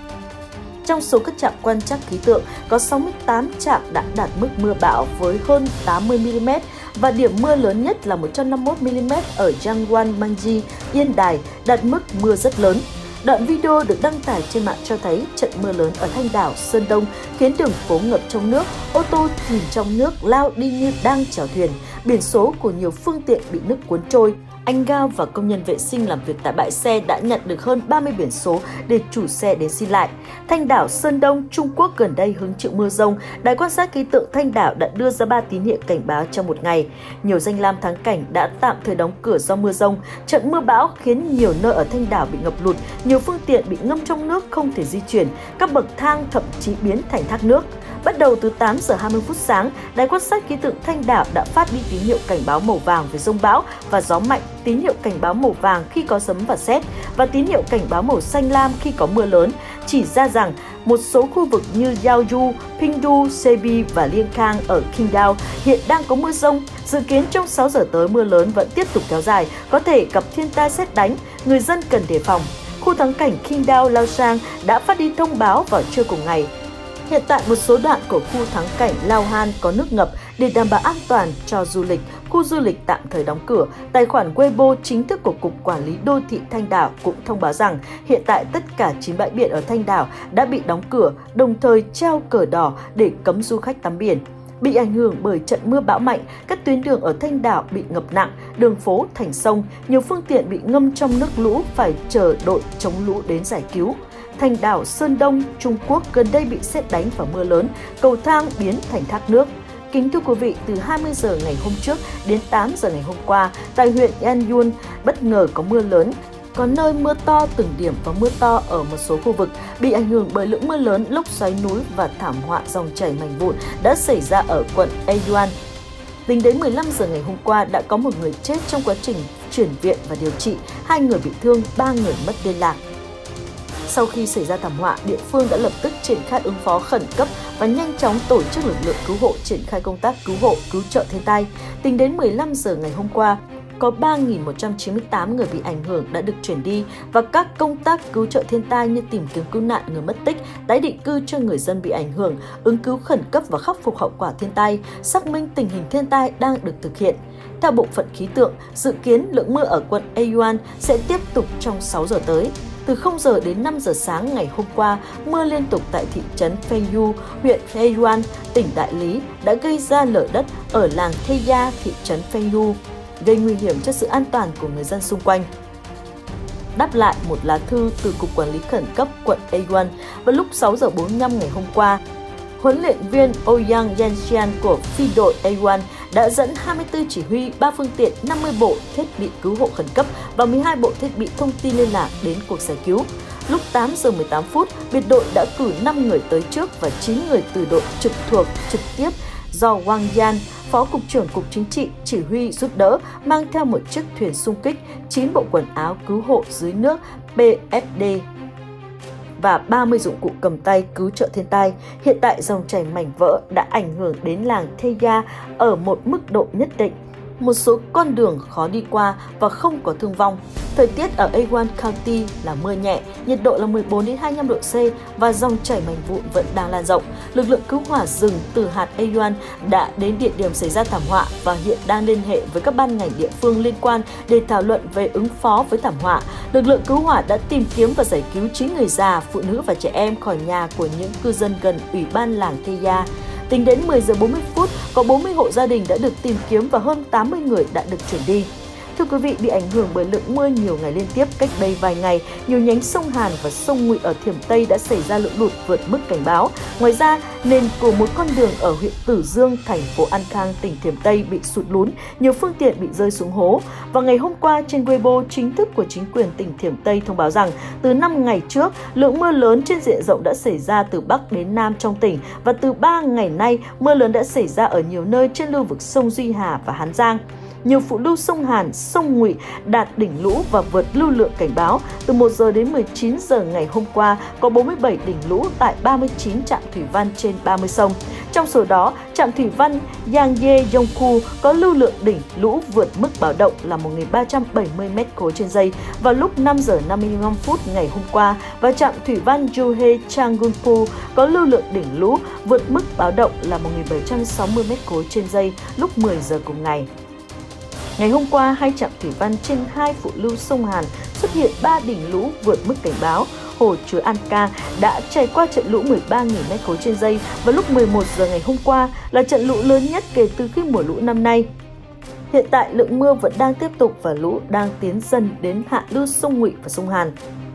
Speaker 3: Trong số các trạm quan trắc khí tượng, có sáu mươi tám trạm đã đạt mức mưa bão với hơn tám mươi mi li mét và điểm mưa lớn nhất là một trăm năm mươi mốt mi li mét ở Jangwon Manji, Yên Đài, đạt mức mưa rất lớn. Đoạn video được đăng tải trên mạng cho thấy trận mưa lớn ở Thanh Đảo, Sơn Đông khiến đường phố ngập trong nước, ô tô chìm trong nước lao đi như đang chèo thuyền, biển số của nhiều phương tiện bị nước cuốn trôi. Anh Gao và công nhân vệ sinh làm việc tại bãi xe đã nhận được hơn ba mươi biển số để chủ xe đến xin lại. Thanh Đảo, Sơn Đông, Trung Quốc gần đây hứng chịu mưa rông. Đài quan sát khí tượng Thanh Đảo đã đưa ra ba tín hiệu cảnh báo trong một ngày. Nhiều danh lam thắng cảnh đã tạm thời đóng cửa do mưa rông. Trận mưa bão khiến nhiều nơi ở Thanh Đảo bị ngập lụt, nhiều phương tiện bị ngâm trong nước không thể di chuyển, các bậc thang thậm chí biến thành thác nước. Bất Bắt đầu từ tám giờ hai mươi phút sáng, Đài quan sát khí tượng Thanh Đảo đã phát đi tín hiệu cảnh báo màu vàng về dông bão và gió mạnh, tín hiệu cảnh báo màu vàng khi có sấm và sét và tín hiệu cảnh báo màu xanh lam khi có mưa lớn, chỉ ra rằng một số khu vực như Yaoyu, Pingdu, Sebi và Liên Khang ở Qingdao hiện đang có mưa rông. Dự kiến trong sáu giờ tới mưa lớn vẫn tiếp tục kéo dài, có thể gặp thiên tai sét đánh, người dân cần đề phòng. Khu thắng cảnh Qingdao Laoshan đã phát đi thông báo vào trưa cùng ngày. Hiện tại một số đoạn của khu thắng cảnh Lao Han có nước ngập. Để đảm bảo an toàn cho du lịch, khu du lịch tạm thời đóng cửa. Tài khoản Weibo chính thức của Cục Quản lý Đô thị Thanh Đảo cũng thông báo rằng hiện tại tất cả chín bãi biển ở Thanh Đảo đã bị đóng cửa, đồng thời treo cờ đỏ để cấm du khách tắm biển. Bị ảnh hưởng bởi trận mưa bão mạnh, các tuyến đường ở Thanh Đảo bị ngập nặng, đường phố thành sông, nhiều phương tiện bị ngâm trong nước lũ phải chờ đội chống lũ đến giải cứu. Thành đảo Sơn Đông, Trung Quốc gần đây bị sét đánh và mưa lớn, cầu thang biến thành thác nước. Kính thưa quý vị, từ hai mươi giờ ngày hôm trước đến tám giờ ngày hôm qua, tại huyện Yanyuan bất ngờ có mưa lớn, có nơi mưa to từng điểm và mưa to ở một số khu vực. Bị ảnh hưởng bởi lượng mưa lớn, lốc xoáy núi và thảm họa dòng chảy mảnh vụn đã xảy ra ở quận Ayuan. Tính đến mười lăm giờ ngày hôm qua đã có một người chết trong quá trình chuyển viện và điều trị, hai người bị thương, ba người mất liên lạc. Sau khi xảy ra thảm họa, địa phương đã lập tức triển khai ứng phó khẩn cấp và nhanh chóng tổ chức lực lượng cứu hộ triển khai công tác cứu hộ, cứu trợ thiên tai. Tính đến mười lăm giờ ngày hôm qua, có ba nghìn một trăm chín mươi tám người bị ảnh hưởng đã được chuyển đi và các công tác cứu trợ thiên tai như tìm kiếm cứu nạn người mất tích, tái định cư cho người dân bị ảnh hưởng, ứng cứu khẩn cấp và khắc phục hậu quả thiên tai, xác minh tình hình thiên tai đang được thực hiện. Theo Bộ phận Khí tượng, dự kiến lượng mưa ở quận Ayuan sẽ tiếp tục trong sáu giờ tới. Từ không giờ đến năm giờ sáng ngày hôm qua, mưa liên tục tại thị trấn Fengyu, huyện Ayuan, tỉnh Đại Lý đã gây ra lở đất ở làng Theya, thị trấn Fengyu, gây nguy hiểm cho sự an toàn của người dân xung quanh. Đáp lại một lá thư từ Cục Quản lý Khẩn cấp quận Ayuan vào lúc sáu giờ bốn mươi lăm ngày hôm qua, huấn luyện viên Ouyang Yanxian của phi đội Ayuan đã dẫn hai mươi tư chỉ huy, ba phương tiện, năm mươi bộ thiết bị cứu hộ khẩn cấp và mười hai bộ thiết bị thông tin liên lạc đến cuộc giải cứu. Lúc tám giờ mười tám phút, biệt đội đã cử năm người tới trước và chín người từ đội trực thuộc trực tiếp do Wang Yan, Phó Cục trưởng Cục Chính trị, chỉ huy giúp đỡ, mang theo một chiếc thuyền xung kích, chín bộ quần áo cứu hộ dưới nước P F D và ba mươi dụng cụ cầm tay cứu trợ thiên tai. Hiện tại dòng chảy mảnh vỡ đã ảnh hưởng đến làng Theya ở một mức độ nhất định. Một số con đường khó đi qua và không có thương vong. Thời tiết ở Ayuan County là mưa nhẹ, nhiệt độ là mười bốn đến hai mươi lăm độ C và dòng chảy mảnh vụn vẫn đang lan rộng. Lực lượng cứu hỏa rừng từ hạt Ayuan đã đến địa điểm xảy ra thảm họa và hiện đang liên hệ với các ban ngành địa phương liên quan để thảo luận về ứng phó với thảm họa. Lực lượng cứu hỏa đã tìm kiếm và giải cứu chín người già, phụ nữ và trẻ em khỏi nhà của những cư dân gần ủy ban làng Theya. Tính đến mười giờ bốn mươi phút, có bốn mươi hộ gia đình đã được tìm kiếm và hơn tám mươi người đã được chuyển đi. Thưa quý vị, bị ảnh hưởng bởi lượng mưa nhiều ngày liên tiếp, cách đây vài ngày, nhiều nhánh sông Hàn và sông Ngụy ở Thiểm Tây đã xảy ra lũ lụt vượt mức cảnh báo. Ngoài ra, nền của một con đường ở huyện Tử Dương, thành phố An Khang, tỉnh Thiểm Tây bị sụt lún, nhiều phương tiện bị rơi xuống hố. Và ngày hôm qua, trên Weibo chính thức của chính quyền tỉnh Thiểm Tây thông báo rằng, từ năm ngày trước, lượng mưa lớn trên diện rộng đã xảy ra từ Bắc đến Nam trong tỉnh và từ ba ngày nay, mưa lớn đã xảy ra ở nhiều nơi trên lưu vực sông Duy Hà và Hán Giang. Nhiều phụ lưu sông Hàn, sông Ngụy đạt đỉnh lũ và vượt lưu lượng cảnh báo. Từ một giờ đến mười chín giờ ngày hôm qua, có bốn mươi bảy đỉnh lũ tại ba mươi chín trạm thủy văn trên ba mươi sông. Trong số đó, trạm thủy văn Yangye Yongku có lưu lượng đỉnh lũ vượt mức báo động là một nghìn ba trăm bảy mươi mét khối trên giây vào lúc năm giờ năm mươi lăm phút ngày hôm qua, và trạm thủy văn Juhe Changunpu có lưu lượng đỉnh lũ vượt mức báo động là một nghìn bảy trăm sáu mươi mét khối trên giây lúc mười giờ cùng ngày. Ngày hôm qua, hai trạm thủy văn trên hai phụ lưu sông Hàn xuất hiện ba đỉnh lũ vượt mức cảnh báo. Hồ chứa An Ca đã trải qua trận lũ mười ba nghìn mét khối trên giây vào lúc mười một giờ ngày hôm qua, là trận lũ lớn nhất kể từ khi mùa lũ năm nay. Hiện tại, lượng mưa vẫn đang tiếp tục và lũ đang tiến dần đến hạ lưu sông Ngụy và sông Hàn.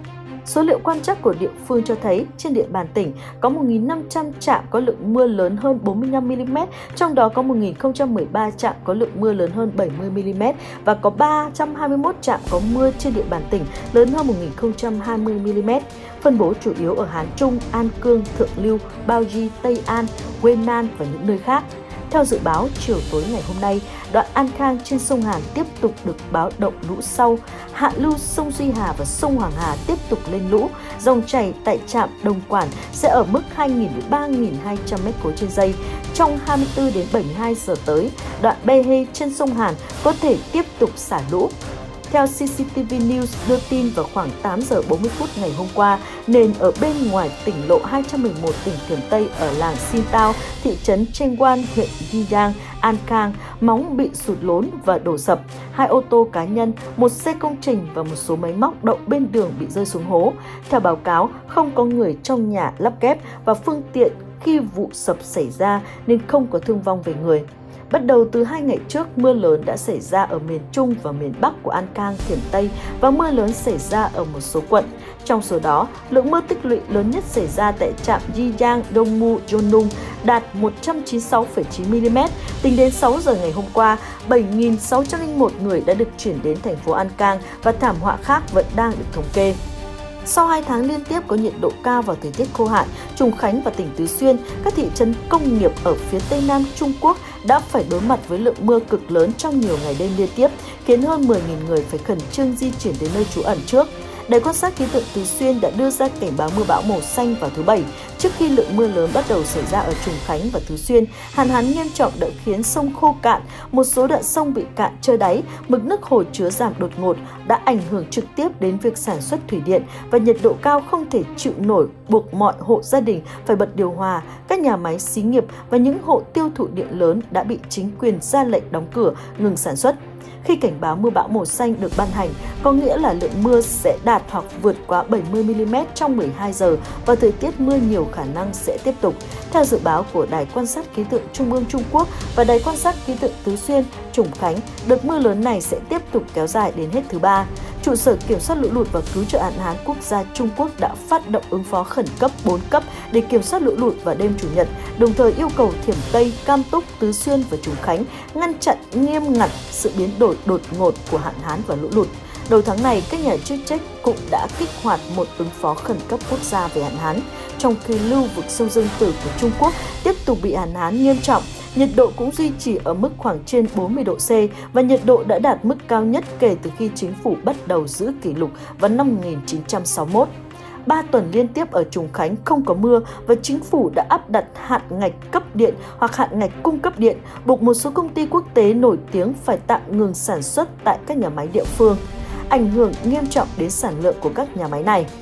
Speaker 3: Số liệu quan trắc của địa phương cho thấy trên địa bàn tỉnh có một nghìn năm trăm trạm có lượng mưa lớn hơn bốn mươi lăm mi-li-mét, trong đó có một nghìn không trăm mười ba trạm có lượng mưa lớn hơn bảy mươi mi-li-mét và có ba trăm hai mươi mốt trạm có mưa trên địa bàn tỉnh lớn hơn một nghìn không trăm hai mươi mi-li-mét. Phân bố chủ yếu ở Hán Trung, An Cương, Thượng Lưu, Bao Di, Tây An, Quê Nan và những nơi khác. Theo dự báo, chiều tối ngày hôm nay, đoạn An Khang trên sông Hàn tiếp tục được báo động lũ sau. Hạ lưu sông Duy Hà và sông Hoàng Hà tiếp tục lên lũ. Dòng chảy tại trạm Đồng Quản sẽ ở mức hai nghìn đến ba nghìn hai trăm mét khối trên giây. Trong hai mươi tư đến bảy mươi hai giờ tới, đoạn Bê Hê trên sông Hàn có thể tiếp tục xả lũ. Theo xê xê tê vê News đưa tin vào khoảng tám giờ bốn mươi phút ngày hôm qua, nền ở bên ngoài tỉnh lộ hai trăm mười một tỉnh Thiểm Tây ở làng Xin Tao, thị trấn Cheng Quan, huyện Yiyang, An Khang, móng bị sụt lún và đổ sập. Hai ô tô cá nhân, một xe công trình và một số máy móc đậu bên đường bị rơi xuống hố. Theo báo cáo, không có người trong nhà lắp ghép và phương tiện khi vụ sập xảy ra nên không có thương vong về người. Bắt đầu từ hai ngày trước, mưa lớn đã xảy ra ở miền Trung và miền Bắc của An Khang, Thiểm Tây và mưa lớn xảy ra ở một số quận. Trong số đó, lượng mưa tích lũy lớn nhất xảy ra tại trạm Yiyang Dongmu Yonung đạt một trăm chín mươi sáu phẩy chín mi-li-mét. Tính đến sáu giờ ngày hôm qua, bảy nghìn sáu trăm lẻ một người đã được chuyển đến thành phố An Khang và thảm họa khác vẫn đang được thống kê. Sau hai tháng liên tiếp có nhiệt độ cao và thời tiết khô hạn, Trùng Khánh và tỉnh Tứ Xuyên, các thị trấn công nghiệp ở phía Tây Nam Trung Quốc đã phải đối mặt với lượng mưa cực lớn trong nhiều ngày đêm liên tiếp, khiến hơn mười nghìn người phải khẩn trương di chuyển đến nơi trú ẩn trước. Đài quan sát khí tượng Tứ Xuyên đã đưa ra cảnh báo mưa bão màu xanh vào thứ Bảy. Trước khi lượng mưa lớn bắt đầu xảy ra ở Trùng Khánh và Tứ Xuyên, hạn hán nghiêm trọng đã khiến sông khô cạn, một số đoạn sông bị cạn trơ đáy, mực nước hồ chứa giảm đột ngột đã ảnh hưởng trực tiếp đến việc sản xuất thủy điện và nhiệt độ cao không thể chịu nổi, buộc mọi hộ gia đình phải bật điều hòa. Các nhà máy xí nghiệp và những hộ tiêu thụ điện lớn đã bị chính quyền ra lệnh đóng cửa, ngừng sản xuất. Khi cảnh báo mưa bão màu xanh được ban hành, có nghĩa là lượng mưa sẽ đạt hoặc vượt quá bảy mươi mi-li-mét trong mười hai giờ và thời tiết mưa nhiều khả năng sẽ tiếp tục. Theo dự báo của Đài quan sát khí tượng Trung ương Trung Quốc và Đài quan sát khí tượng Tứ Xuyên, Trùng Khánh, đợt mưa lớn này sẽ tiếp tục kéo dài đến hết thứ Ba. Trụ sở Kiểm soát lũ lụt và cứu trợ hạn hán quốc gia Trung Quốc đã phát động ứng phó khẩn cấp bốn cấp để kiểm soát lũ lụt vào đêm Chủ nhật, đồng thời yêu cầu Thiểm Tây, Cam Túc, Tứ Xuyên và Trùng Khánh ngăn chặn nghiêm ngặt sự biến đổi đột ngột của hạn hán và lũ lụt. Đầu tháng này, các nhà chức trách cũng đã kích hoạt một ứng phó khẩn cấp quốc gia về hạn hán, trong khi lưu vực sông Dương Tử của Trung Quốc tiếp tục bị hạn hán nghiêm trọng. Nhiệt độ cũng duy trì ở mức khoảng trên bốn mươi độ C và nhiệt độ đã đạt mức cao nhất kể từ khi chính phủ bắt đầu giữ kỷ lục vào năm một nghìn chín trăm sáu mươi mốt. Ba tuần liên tiếp ở Trùng Khánh không có mưa và chính phủ đã áp đặt hạn ngạch cấp điện hoặc hạn ngạch cung cấp điện, buộc một số công ty quốc tế nổi tiếng phải tạm ngừng sản xuất tại các nhà máy địa phương, ảnh hưởng nghiêm trọng đến sản lượng của các nhà máy này.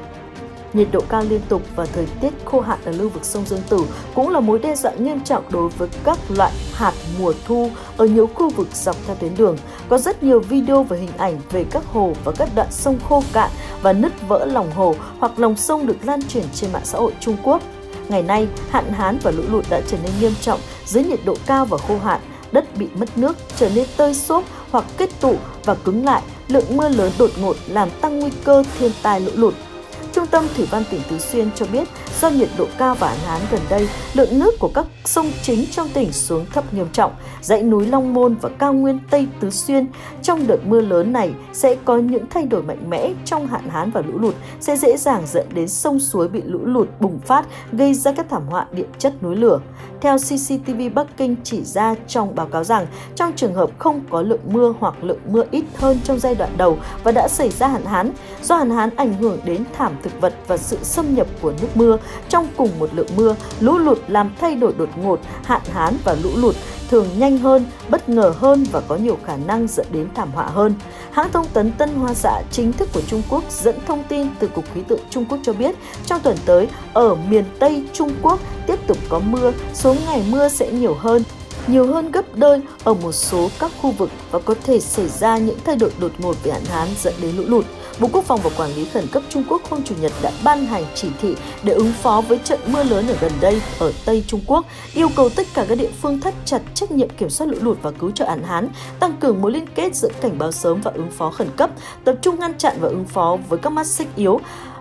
Speaker 3: Nhiệt độ cao liên tục và thời tiết khô hạn ở lưu vực sông Dương Tử cũng là mối đe dọa nghiêm trọng đối với các loại hạt mùa thu ở nhiều khu vực dọc theo tuyến đường. Có rất nhiều video và hình ảnh về các hồ và các đoạn sông khô cạn và nứt vỡ lòng hồ hoặc lòng sông được lan truyền trên mạng xã hội Trung Quốc. Ngày nay, hạn hán và lũ lụt đã trở nên nghiêm trọng dưới nhiệt độ cao và khô hạn, đất bị mất nước, trở nên tơi xốp hoặc kết tụ và cứng lại, lượng mưa lớn đột ngột làm tăng nguy cơ thiên tai lũ lụt. Trung tâm Thủy văn tỉnh Tứ Xuyên cho biết, do nhiệt độ cao và hạn hán gần đây, lượng nước của các sông chính trong tỉnh xuống thấp nghiêm trọng. Dãy núi Long Môn và cao nguyên Tây Tứ Xuyên trong đợt mưa lớn này sẽ có những thay đổi mạnh mẽ trong hạn hán và lũ lụt, sẽ dễ dàng dẫn đến sông suối bị lũ lụt bùng phát, gây ra các thảm họa địa chất núi lửa. Theo xê xê tê vê Bắc Kinh chỉ ra trong báo cáo rằng, trong trường hợp không có lượng mưa hoặc lượng mưa ít hơn trong giai đoạn đầu và đã xảy ra hạn hán, do hạn hán ảnh hưởng đến thảm thực vật và sự xâm nhập của nước mưa trong cùng một lượng mưa, lũ lụt làm thay đổi đột ngột, hạn hán và lũ lụt thường nhanh hơn, bất ngờ hơn và có nhiều khả năng dẫn đến thảm họa hơn. Hãng thông tấn Tân Hoa Xã chính thức của Trung Quốc dẫn thông tin từ Cục Khí tượng Trung Quốc cho biết, trong tuần tới, ở miền Tây Trung Quốc tiếp tục có mưa, số ngày mưa sẽ nhiều hơn, nhiều hơn gấp đôi ở một số các khu vực và có thể xảy ra những thay đổi đột ngột về hạn hán dẫn đến lũ lụt. Bộ Quốc phòng và Quản lý Khẩn cấp Trung Quốc hôm Chủ nhật đã ban hành chỉ thị để ứng phó với trận mưa lớn ở gần đây ở Tây Trung Quốc, yêu cầu tất cả các địa phương thắt chặt trách nhiệm kiểm soát lũ lụt và cứu trợ hạn hán, tăng cường mối liên kết giữa cảnh báo sớm và ứng phó khẩn cấp, tập trung ngăn chặn và ứng phó với các mắt xích yếu,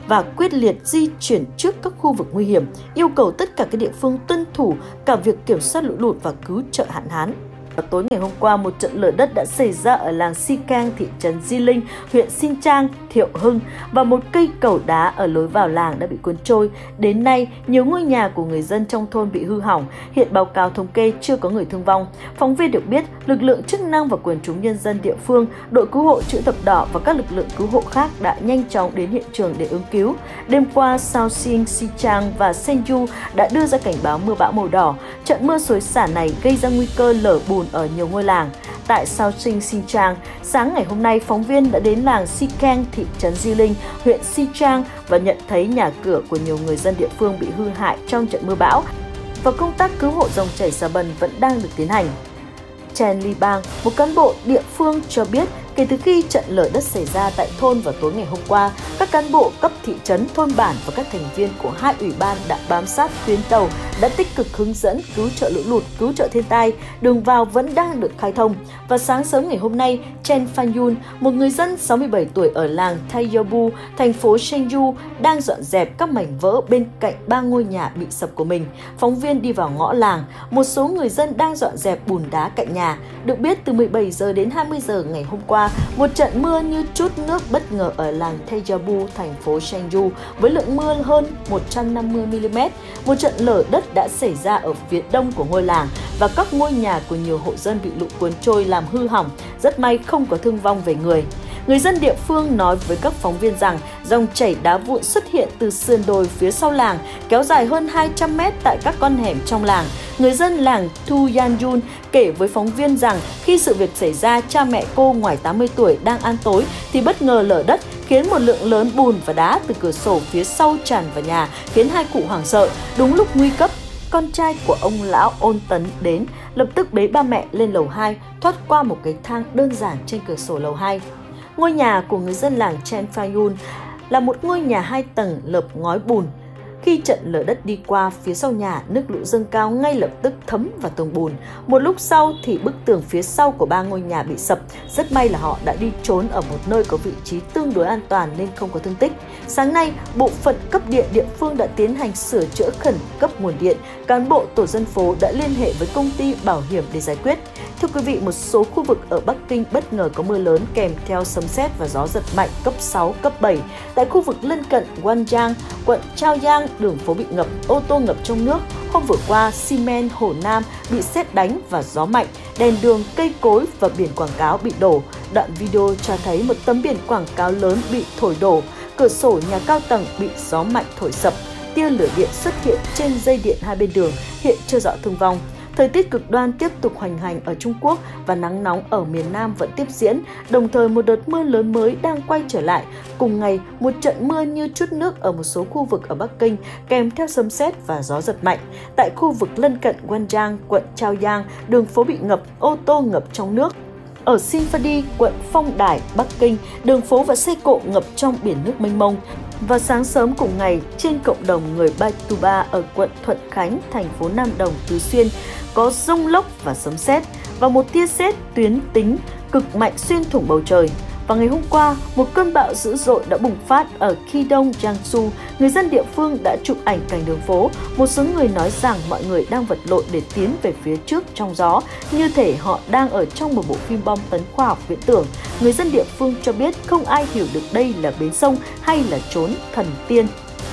Speaker 3: và quyết liệt di chuyển trước các khu vực nguy hiểm, yêu cầu tất cả các địa phương tuân thủ cả việc kiểm soát lũ lụt và cứu trợ hạn hán. Vào tối ngày hôm qua, một trận lở đất đã xảy ra ở làng Si Kang, thị trấn Di Linh, huyện Sin Trang, Thiệu Hưng và một cây cầu đá ở lối vào làng đã bị cuốn trôi. Đến nay, nhiều ngôi nhà của người dân trong thôn bị hư hỏng. Hiện báo cáo thống kê chưa có người thương vong. Phóng viên được biết, lực lượng chức năng và quần chúng nhân dân địa phương, đội cứu hộ Chữ Thập Đỏ và các lực lượng cứu hộ khác đã nhanh chóng đến hiện trường để ứng cứu. Đêm qua, Sao Sin, Si Trang và Senju đã đưa ra cảnh báo mưa bão màu đỏ. Trận mưa xối xả này gây ra nguy cơ lở bùn ở nhiều ngôi làng. Tại Sao Sinh Sin Trang, sáng ngày hôm nay, phóng viên đã đến làng Si Kang, thị trấn Di Linh, huyện Si Trang và nhận thấy nhà cửa của nhiều người dân địa phương bị hư hại trong trận mưa bão và công tác cứu hộ dòng chảy xả bần vẫn đang được tiến hành. Chen Li Bang, một cán bộ địa phương cho biết, kể từ khi trận lở đất xảy ra tại thôn vào tối ngày hôm qua, các cán bộ cấp thị trấn, thôn bản và các thành viên của hai ủy ban đã bám sát tuyến tàu, đã tích cực hướng dẫn cứu trợ lũ lụt, cứu trợ thiên tai. Đường vào vẫn đang được khai thông. Và sáng sớm ngày hôm nay, Chen Fan Yun, một người dân sáu mươi bảy tuổi ở làng Taeyobu, thành phố Senju, đang dọn dẹp các mảnh vỡ bên cạnh ba ngôi nhà bị sập của mình. Phóng viên đi vào ngõ làng, một số người dân đang dọn dẹp bùn đá cạnh nhà. Được biết, từ mười bảy giờ đến hai mươi giờ ngày hôm qua, một trận mưa như trút nước bất ngờ ở làng Taeyobu, thành phố Senju với lượng mưa hơn một trăm năm mươi mi li mét. Một trận lở đất đã xảy ra ở phía đông của ngôi làng và các ngôi nhà của nhiều hộ dân bị lũ cuốn trôi làm hư hỏng. Rất may không có thương vong về người. Người dân địa phương nói với các phóng viên rằng dòng chảy đá vụn xuất hiện từ sườn đồi phía sau làng, kéo dài hơn hai trăm mét tại các con hẻm trong làng. Người dân làng Thu Yan Yun kể với phóng viên rằng khi sự việc xảy ra, cha mẹ cô ngoài tám mươi tuổi đang ăn tối thì bất ngờ lở đất, khiến một lượng lớn bùn và đá từ cửa sổ phía sau tràn vào nhà, khiến hai cụ hoảng sợ. Đúng lúc nguy cấp, con trai của ông lão Ôn Tấn đến, lập tức bế ba mẹ lên lầu hai, thoát qua một cái thang đơn giản trên cửa sổ lầu hai. Ngôi nhà của người dân làng Chen Fayun là một ngôi nhà hai tầng lợp ngói bùn. Khi trận lở đất đi qua, phía sau nhà nước lũ dâng cao ngay lập tức thấm vào tường bùn. Một lúc sau thì bức tường phía sau của ba ngôi nhà bị sập. Rất may là họ đã đi trốn ở một nơi có vị trí tương đối an toàn nên không có thương tích. Sáng nay, bộ phận cấp điện địa phương đã tiến hành sửa chữa khẩn cấp nguồn điện. Cán bộ tổ dân phố đã liên hệ với công ty bảo hiểm để giải quyết. Thưa quý vị, một số khu vực ở Bắc Kinh bất ngờ có mưa lớn kèm theo sấm sét và gió giật mạnh cấp sáu, cấp bảy. Tại khu vực lân cận Wanjiang, quận Chaoyang, đường phố bị ngập, ô tô ngập trong nước. Hôm vừa qua, xi men Hồ Nam bị sét đánh và gió mạnh, đèn đường, cây cối và biển quảng cáo bị đổ. Đoạn video cho thấy một tấm biển quảng cáo lớn bị thổi đổ, cửa sổ nhà cao tầng bị gió mạnh thổi sập, tia lửa điện xuất hiện trên dây điện hai bên đường, hiện chưa rõ thương vong. Thời tiết cực đoan tiếp tục hoành hành ở Trung Quốc và nắng nóng ở miền Nam vẫn tiếp diễn, đồng thời một đợt mưa lớn mới đang quay trở lại. Cùng ngày, một trận mưa như trút nước ở một số khu vực ở Bắc Kinh kèm theo sấm sét và gió giật mạnh. Tại khu vực lân cận Wanjiang, quận Chaoyang, đường phố bị ngập, ô tô ngập trong nước. Ở Sinfadi, quận Phong Đài, Bắc Kinh, đường phố và xe cộ ngập trong biển nước mênh mông. Vào sáng sớm cùng ngày, trên cộng đồng người Baituba ở quận Thuận Khánh, thành phố Nam Đồng, Tứ Xuyên, có dông lốc và sấm sét và một tia sét tuyến tính cực mạnh xuyên thủng bầu trời. Và ngày hôm qua, một cơn bão dữ dội đã bùng phát ở Kidong, Jiangsu. Người dân địa phương đã chụp ảnh cảnh đường phố. Một số người nói rằng mọi người đang vật lộn để tiến về phía trước trong gió, như thể họ đang ở trong một bộ phim bom tấn khoa học viễn tưởng. Người dân địa phương cho biết không ai hiểu được đây là bến sông hay là chốn thần tiên.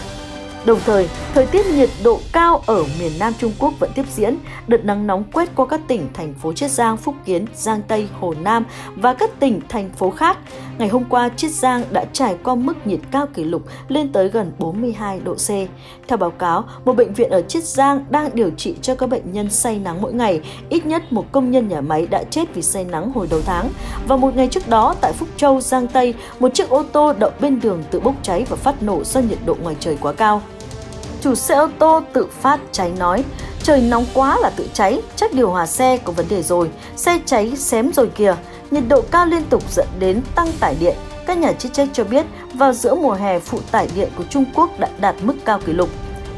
Speaker 3: Đồng thời, thời tiết nhiệt độ cao ở miền Nam Trung Quốc vẫn tiếp diễn. Đợt nắng nóng quét qua các tỉnh, thành phố Chiết Giang, Phúc Kiến, Giang Tây, Hồ Nam và các tỉnh, thành phố khác. Ngày hôm qua, Chiết Giang đã trải qua mức nhiệt cao kỷ lục lên tới gần bốn mươi hai độ C. Theo báo cáo, một bệnh viện ở Chiết Giang đang điều trị cho các bệnh nhân say nắng mỗi ngày. Ít nhất một công nhân nhà máy đã chết vì say nắng hồi đầu tháng. Và một ngày trước đó, tại Phúc Châu, Giang Tây, một chiếc ô tô đậu bên đường tự bốc cháy và phát nổ do nhiệt độ ngoài trời quá cao. Chủ xe ô tô tự phát cháy nói, trời nóng quá là tự cháy, chắc điều hòa xe có vấn đề rồi, xe cháy xém rồi kìa. Nhiệt độ cao liên tục dẫn đến tăng tải điện. Các nhà chức trách cho biết vào giữa mùa hè, phụ tải điện của Trung Quốc đã đạt mức cao kỷ lục.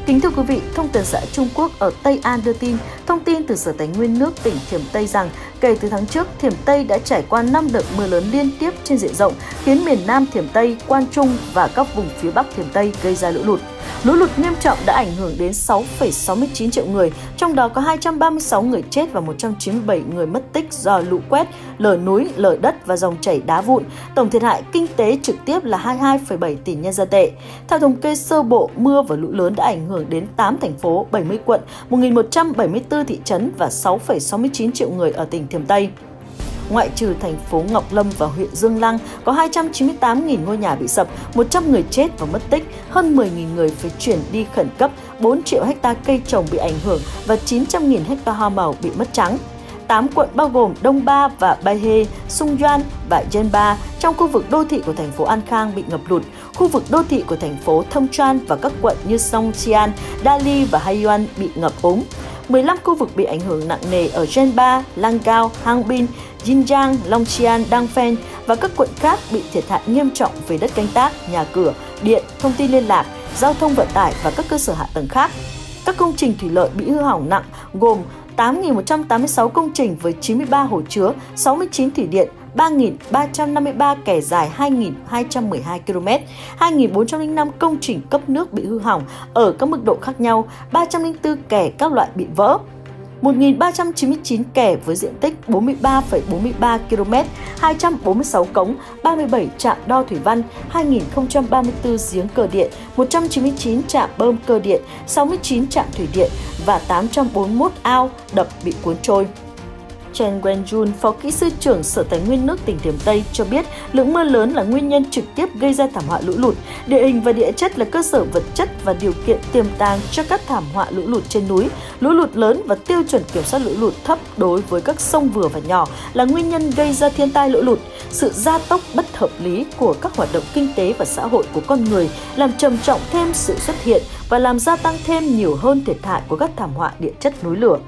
Speaker 3: Kính thưa quý vị, Thông tấn xã Trung Quốc ở Tây An đưa tin, thông tin từ Sở Tài nguyên nước tỉnh Thiểm Tây rằng kể từ tháng trước, Thiểm Tây đã trải qua năm đợt mưa lớn liên tiếp trên diện rộng, khiến miền Nam Thiểm Tây, Quan Trung và các vùng phía Bắc Thiểm Tây gây ra lũ lụt. Lũ lụt nghiêm trọng đã ảnh hưởng đến sáu phẩy sáu mươi chín triệu người, trong đó có hai trăm ba mươi sáu người chết và một trăm chín mươi bảy người mất tích do lũ quét, lở núi, lở đất và dòng chảy đá vụn. Tổng thiệt hại kinh tế trực tiếp là hai mươi hai phẩy bảy tỷ nhân dân tệ. Theo thống kê sơ bộ, mưa và lũ lớn đã ảnh hưởng đến tám thành phố, bảy mươi quận, một nghìn một trăm bảy mươi tư thị trấn và sáu phẩy sáu mươi chín triệu người ở tỉnh Thiểm Tây. Ngoại trừ thành phố Ngọc Lâm và huyện Dương Lăng, có hai trăm chín mươi tám nghìn ngôi nhà bị sập, một trăm người chết và mất tích, hơn mười nghìn người phải chuyển đi khẩn cấp, bốn triệu hecta cây trồng bị ảnh hưởng và chín trăm nghìn hecta hoa màu bị mất trắng. tám quận bao gồm Đông Ba và Bai He, Sung Yuan và Yenba trong khu vực đô thị của thành phố An Khang bị ngập lụt, khu vực đô thị của thành phố Thông Truan và các quận như Songjian, Dali và Haiyuan bị ngập úng. mười lăm khu vực bị ảnh hưởng nặng nề ở Yenba, Langao, Harbin, Jinjiang, Longqian, Dangfen và các quận khác bị thiệt hại nghiêm trọng về đất canh tác, nhà cửa, điện, thông tin liên lạc, giao thông vận tải và các cơ sở hạ tầng khác. Các công trình thủy lợi bị hư hỏng nặng gồm tám nghìn một trăm tám mươi sáu công trình với chín mươi ba hồ chứa, sáu mươi chín thủy điện, ba nghìn ba trăm năm mươi ba kè dài hai nghìn hai trăm mười hai ki lô mét, hai nghìn bốn trăm lẻ năm công trình cấp nước bị hư hỏng ở các mức độ khác nhau, ba trăm lẻ bốn kè các loại bị vỡ, một nghìn ba trăm chín mươi chín kè với diện tích bốn mươi ba phẩy bốn mươi ba ki lô mét, hai trăm bốn mươi sáu cống, ba mươi bảy trạm đo thủy văn, hai nghìn không trăm ba mươi tư giếng cơ điện, một trăm chín mươi chín trạm bơm cơ điện, sáu mươi chín trạm thủy điện và tám trăm bốn mươi mốt ao đập bị cuốn trôi. Chen Wenjun, Phó Kỹ sư trưởng Sở Tài nguyên nước tỉnh Thiểm Tây cho biết lượng mưa lớn là nguyên nhân trực tiếp gây ra thảm họa lũ lụt. Địa hình và địa chất là cơ sở vật chất và điều kiện tiềm tàng cho các thảm họa lũ lụt trên núi. Lũ lụt lớn và tiêu chuẩn kiểm soát lũ lụt thấp đối với các sông vừa và nhỏ là nguyên nhân gây ra thiên tai lũ lụt. Sự gia tốc bất hợp lý của các hoạt động kinh tế và xã hội của con người làm trầm trọng thêm sự xuất hiện và làm gia tăng thêm nhiều hơn thiệt hại của các thảm họa địa chất núi lửa.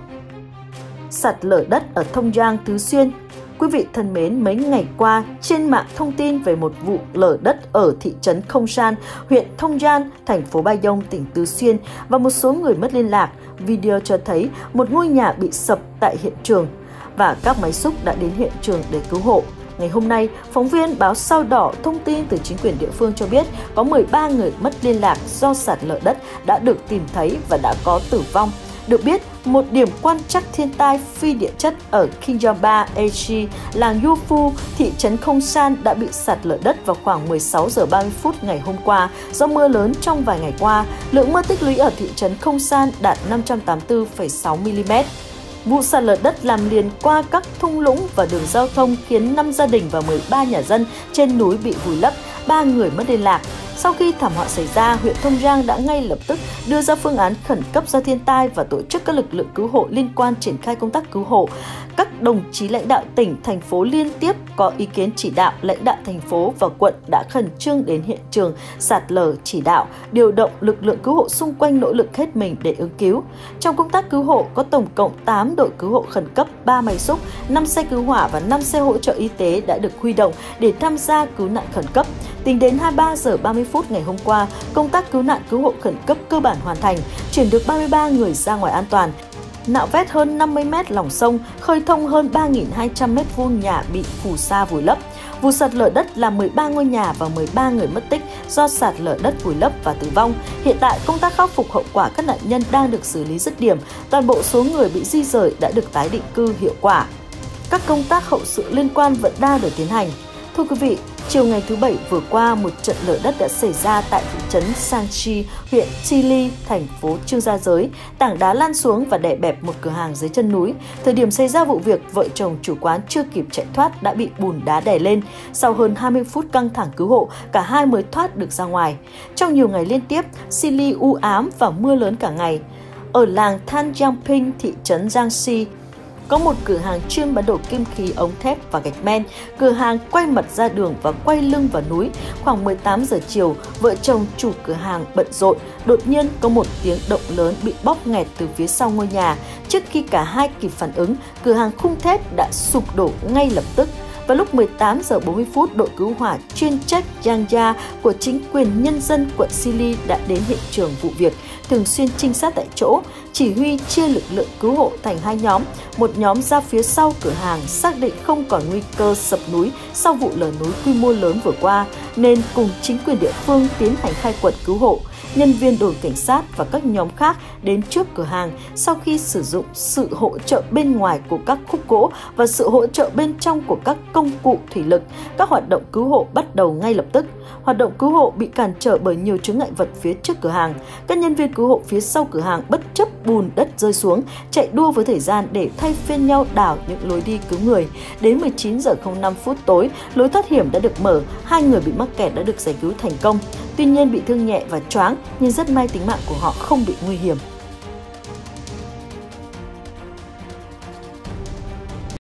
Speaker 3: Sạt lở đất ở Thông Giang, Tứ Xuyên. Quý vị thân mến, mấy ngày qua, trên mạng thông tin về một vụ lở đất ở thị trấn Không San, huyện Thông Giang, thành phố Bai Dong, tỉnh Tứ Xuyên và một số người mất liên lạc. Video cho thấy một ngôi nhà bị sập tại hiện trường và các máy xúc đã đến hiện trường để cứu hộ. Ngày hôm nay, phóng viên báo Sao Đỏ thông tin từ chính quyền địa phương cho biết có mười ba người mất liên lạc do sạt lở đất đã được tìm thấy và đã có tử vong. Được biết, một điểm quan trắc thiên tai phi địa chất ở Kingyaba, Aichi, làng Yufu, thị trấn Không San đã bị sạt lở đất vào khoảng mười sáu giờ ba mươi phút ngày hôm qua. Do mưa lớn trong vài ngày qua, lượng mưa tích lũy ở thị trấn Không San đạt năm trăm tám mươi tư phẩy sáu mi li mét. Vụ sạt lở đất làm liền qua các thung lũng và đường giao thông khiến năm gia đình và mười ba nhà dân trên núi bị vùi lấp, ba người mất liên lạc. Sau khi thảm họa xảy ra, huyện Thông Giang đã ngay lập tức đưa ra phương án khẩn cấp do thiên tai và tổ chức các lực lượng cứu hộ liên quan triển khai công tác cứu hộ. Các đồng chí lãnh đạo tỉnh, thành phố liên tiếp có ý kiến chỉ đạo, lãnh đạo thành phố và quận đã khẩn trương đến hiện trường sạt lở, chỉ đạo, điều động lực lượng cứu hộ xung quanh nỗ lực hết mình để ứng cứu. Trong công tác cứu hộ có tổng cộng tám đội cứu hộ khẩn cấp, ba máy xúc, năm xe cứu hỏa và năm xe hỗ trợ y tế đã được huy động để tham gia cứu nạn khẩn cấp. Tính đến hai mươi ba giờ ba mươi phút ngày hôm qua, công tác cứu nạn cứu hộ khẩn cấp cơ bản hoàn thành, chuyển được ba mươi ba người ra ngoài an toàn. Nạo vét hơn năm mươi mét lòng sông, khơi thông hơn ba nghìn hai trăm mét vuông nhà bị phù sa vùi lấp. Vụ sạt lở đất làm mười ba ngôi nhà và mười ba người mất tích do sạt lở đất vùi lấp và tử vong. Hiện tại, công tác khắc phục hậu quả các nạn nhân đang được xử lý dứt điểm. Toàn bộ số người bị di rời đã được tái định cư hiệu quả. Các công tác hậu sự liên quan vẫn đang được tiến hành. Thưa quý vị, chiều ngày thứ Bảy vừa qua, một trận lở đất đã xảy ra tại thị trấn Sanchi, huyện Chili, thành phố Trương Gia Giới. Tảng đá lan xuống và đè bẹp một cửa hàng dưới chân núi. Thời điểm xảy ra vụ việc, vợ chồng chủ quán chưa kịp chạy thoát đã bị bùn đá đè lên. Sau hơn hai mươi phút căng thẳng cứu hộ, cả hai mới thoát được ra ngoài. Trong nhiều ngày liên tiếp, Chili u ám và mưa lớn cả ngày. Ở làng Than Giangping, thị trấn Jiangxi, có một cửa hàng chuyên bán đồ kim khí, ống thép và gạch men. Cửa hàng quay mặt ra đường và quay lưng vào núi. Khoảng mười tám giờ chiều, vợ chồng chủ cửa hàng bận rộn. Đột nhiên có một tiếng động lớn bị bóp nghẹt từ phía sau ngôi nhà. Trước khi cả hai kịp phản ứng, cửa hàng khung thép đã sụp đổ ngay lập tức. Vào lúc mười tám giờ bốn mươi phút, đội cứu hỏa chuyên trách Yangya của chính quyền nhân dân quận Sili đã đến hiện trường vụ việc. thường xuyên trinh sát tại chỗ, chỉ huy chia lực lượng cứu hộ thành hai nhóm. Một nhóm ra phía sau cửa hàng xác định không còn nguy cơ sập núi sau vụ lở núi quy mô lớn vừa qua, nên cùng chính quyền địa phương tiến hành khai quật cứu hộ. Nhân viên đồn cảnh sát và các nhóm khác đến trước cửa hàng sau khi sử dụng sự hỗ trợ bên ngoài của các khúc gỗ và sự hỗ trợ bên trong của các công cụ thủy lực. Các hoạt động cứu hộ bắt đầu ngay lập tức. Hoạt động cứu hộ bị cản trở bởi nhiều chướng ngại vật phía trước cửa hàng. Các nhân viên cứu hộ phía sau cửa hàng bất chấp bùn đất rơi xuống, chạy đua với thời gian để thay phiên nhau đào những lối đi cứu người. Đến mười chín giờ không năm phút tối, lối thoát hiểm đã được mở, hai người bị mắc kẹt đã được giải cứu thành công. Tuy nhiên bị thương nhẹ và choáng, nhưng rất may tính mạng của họ không bị nguy hiểm.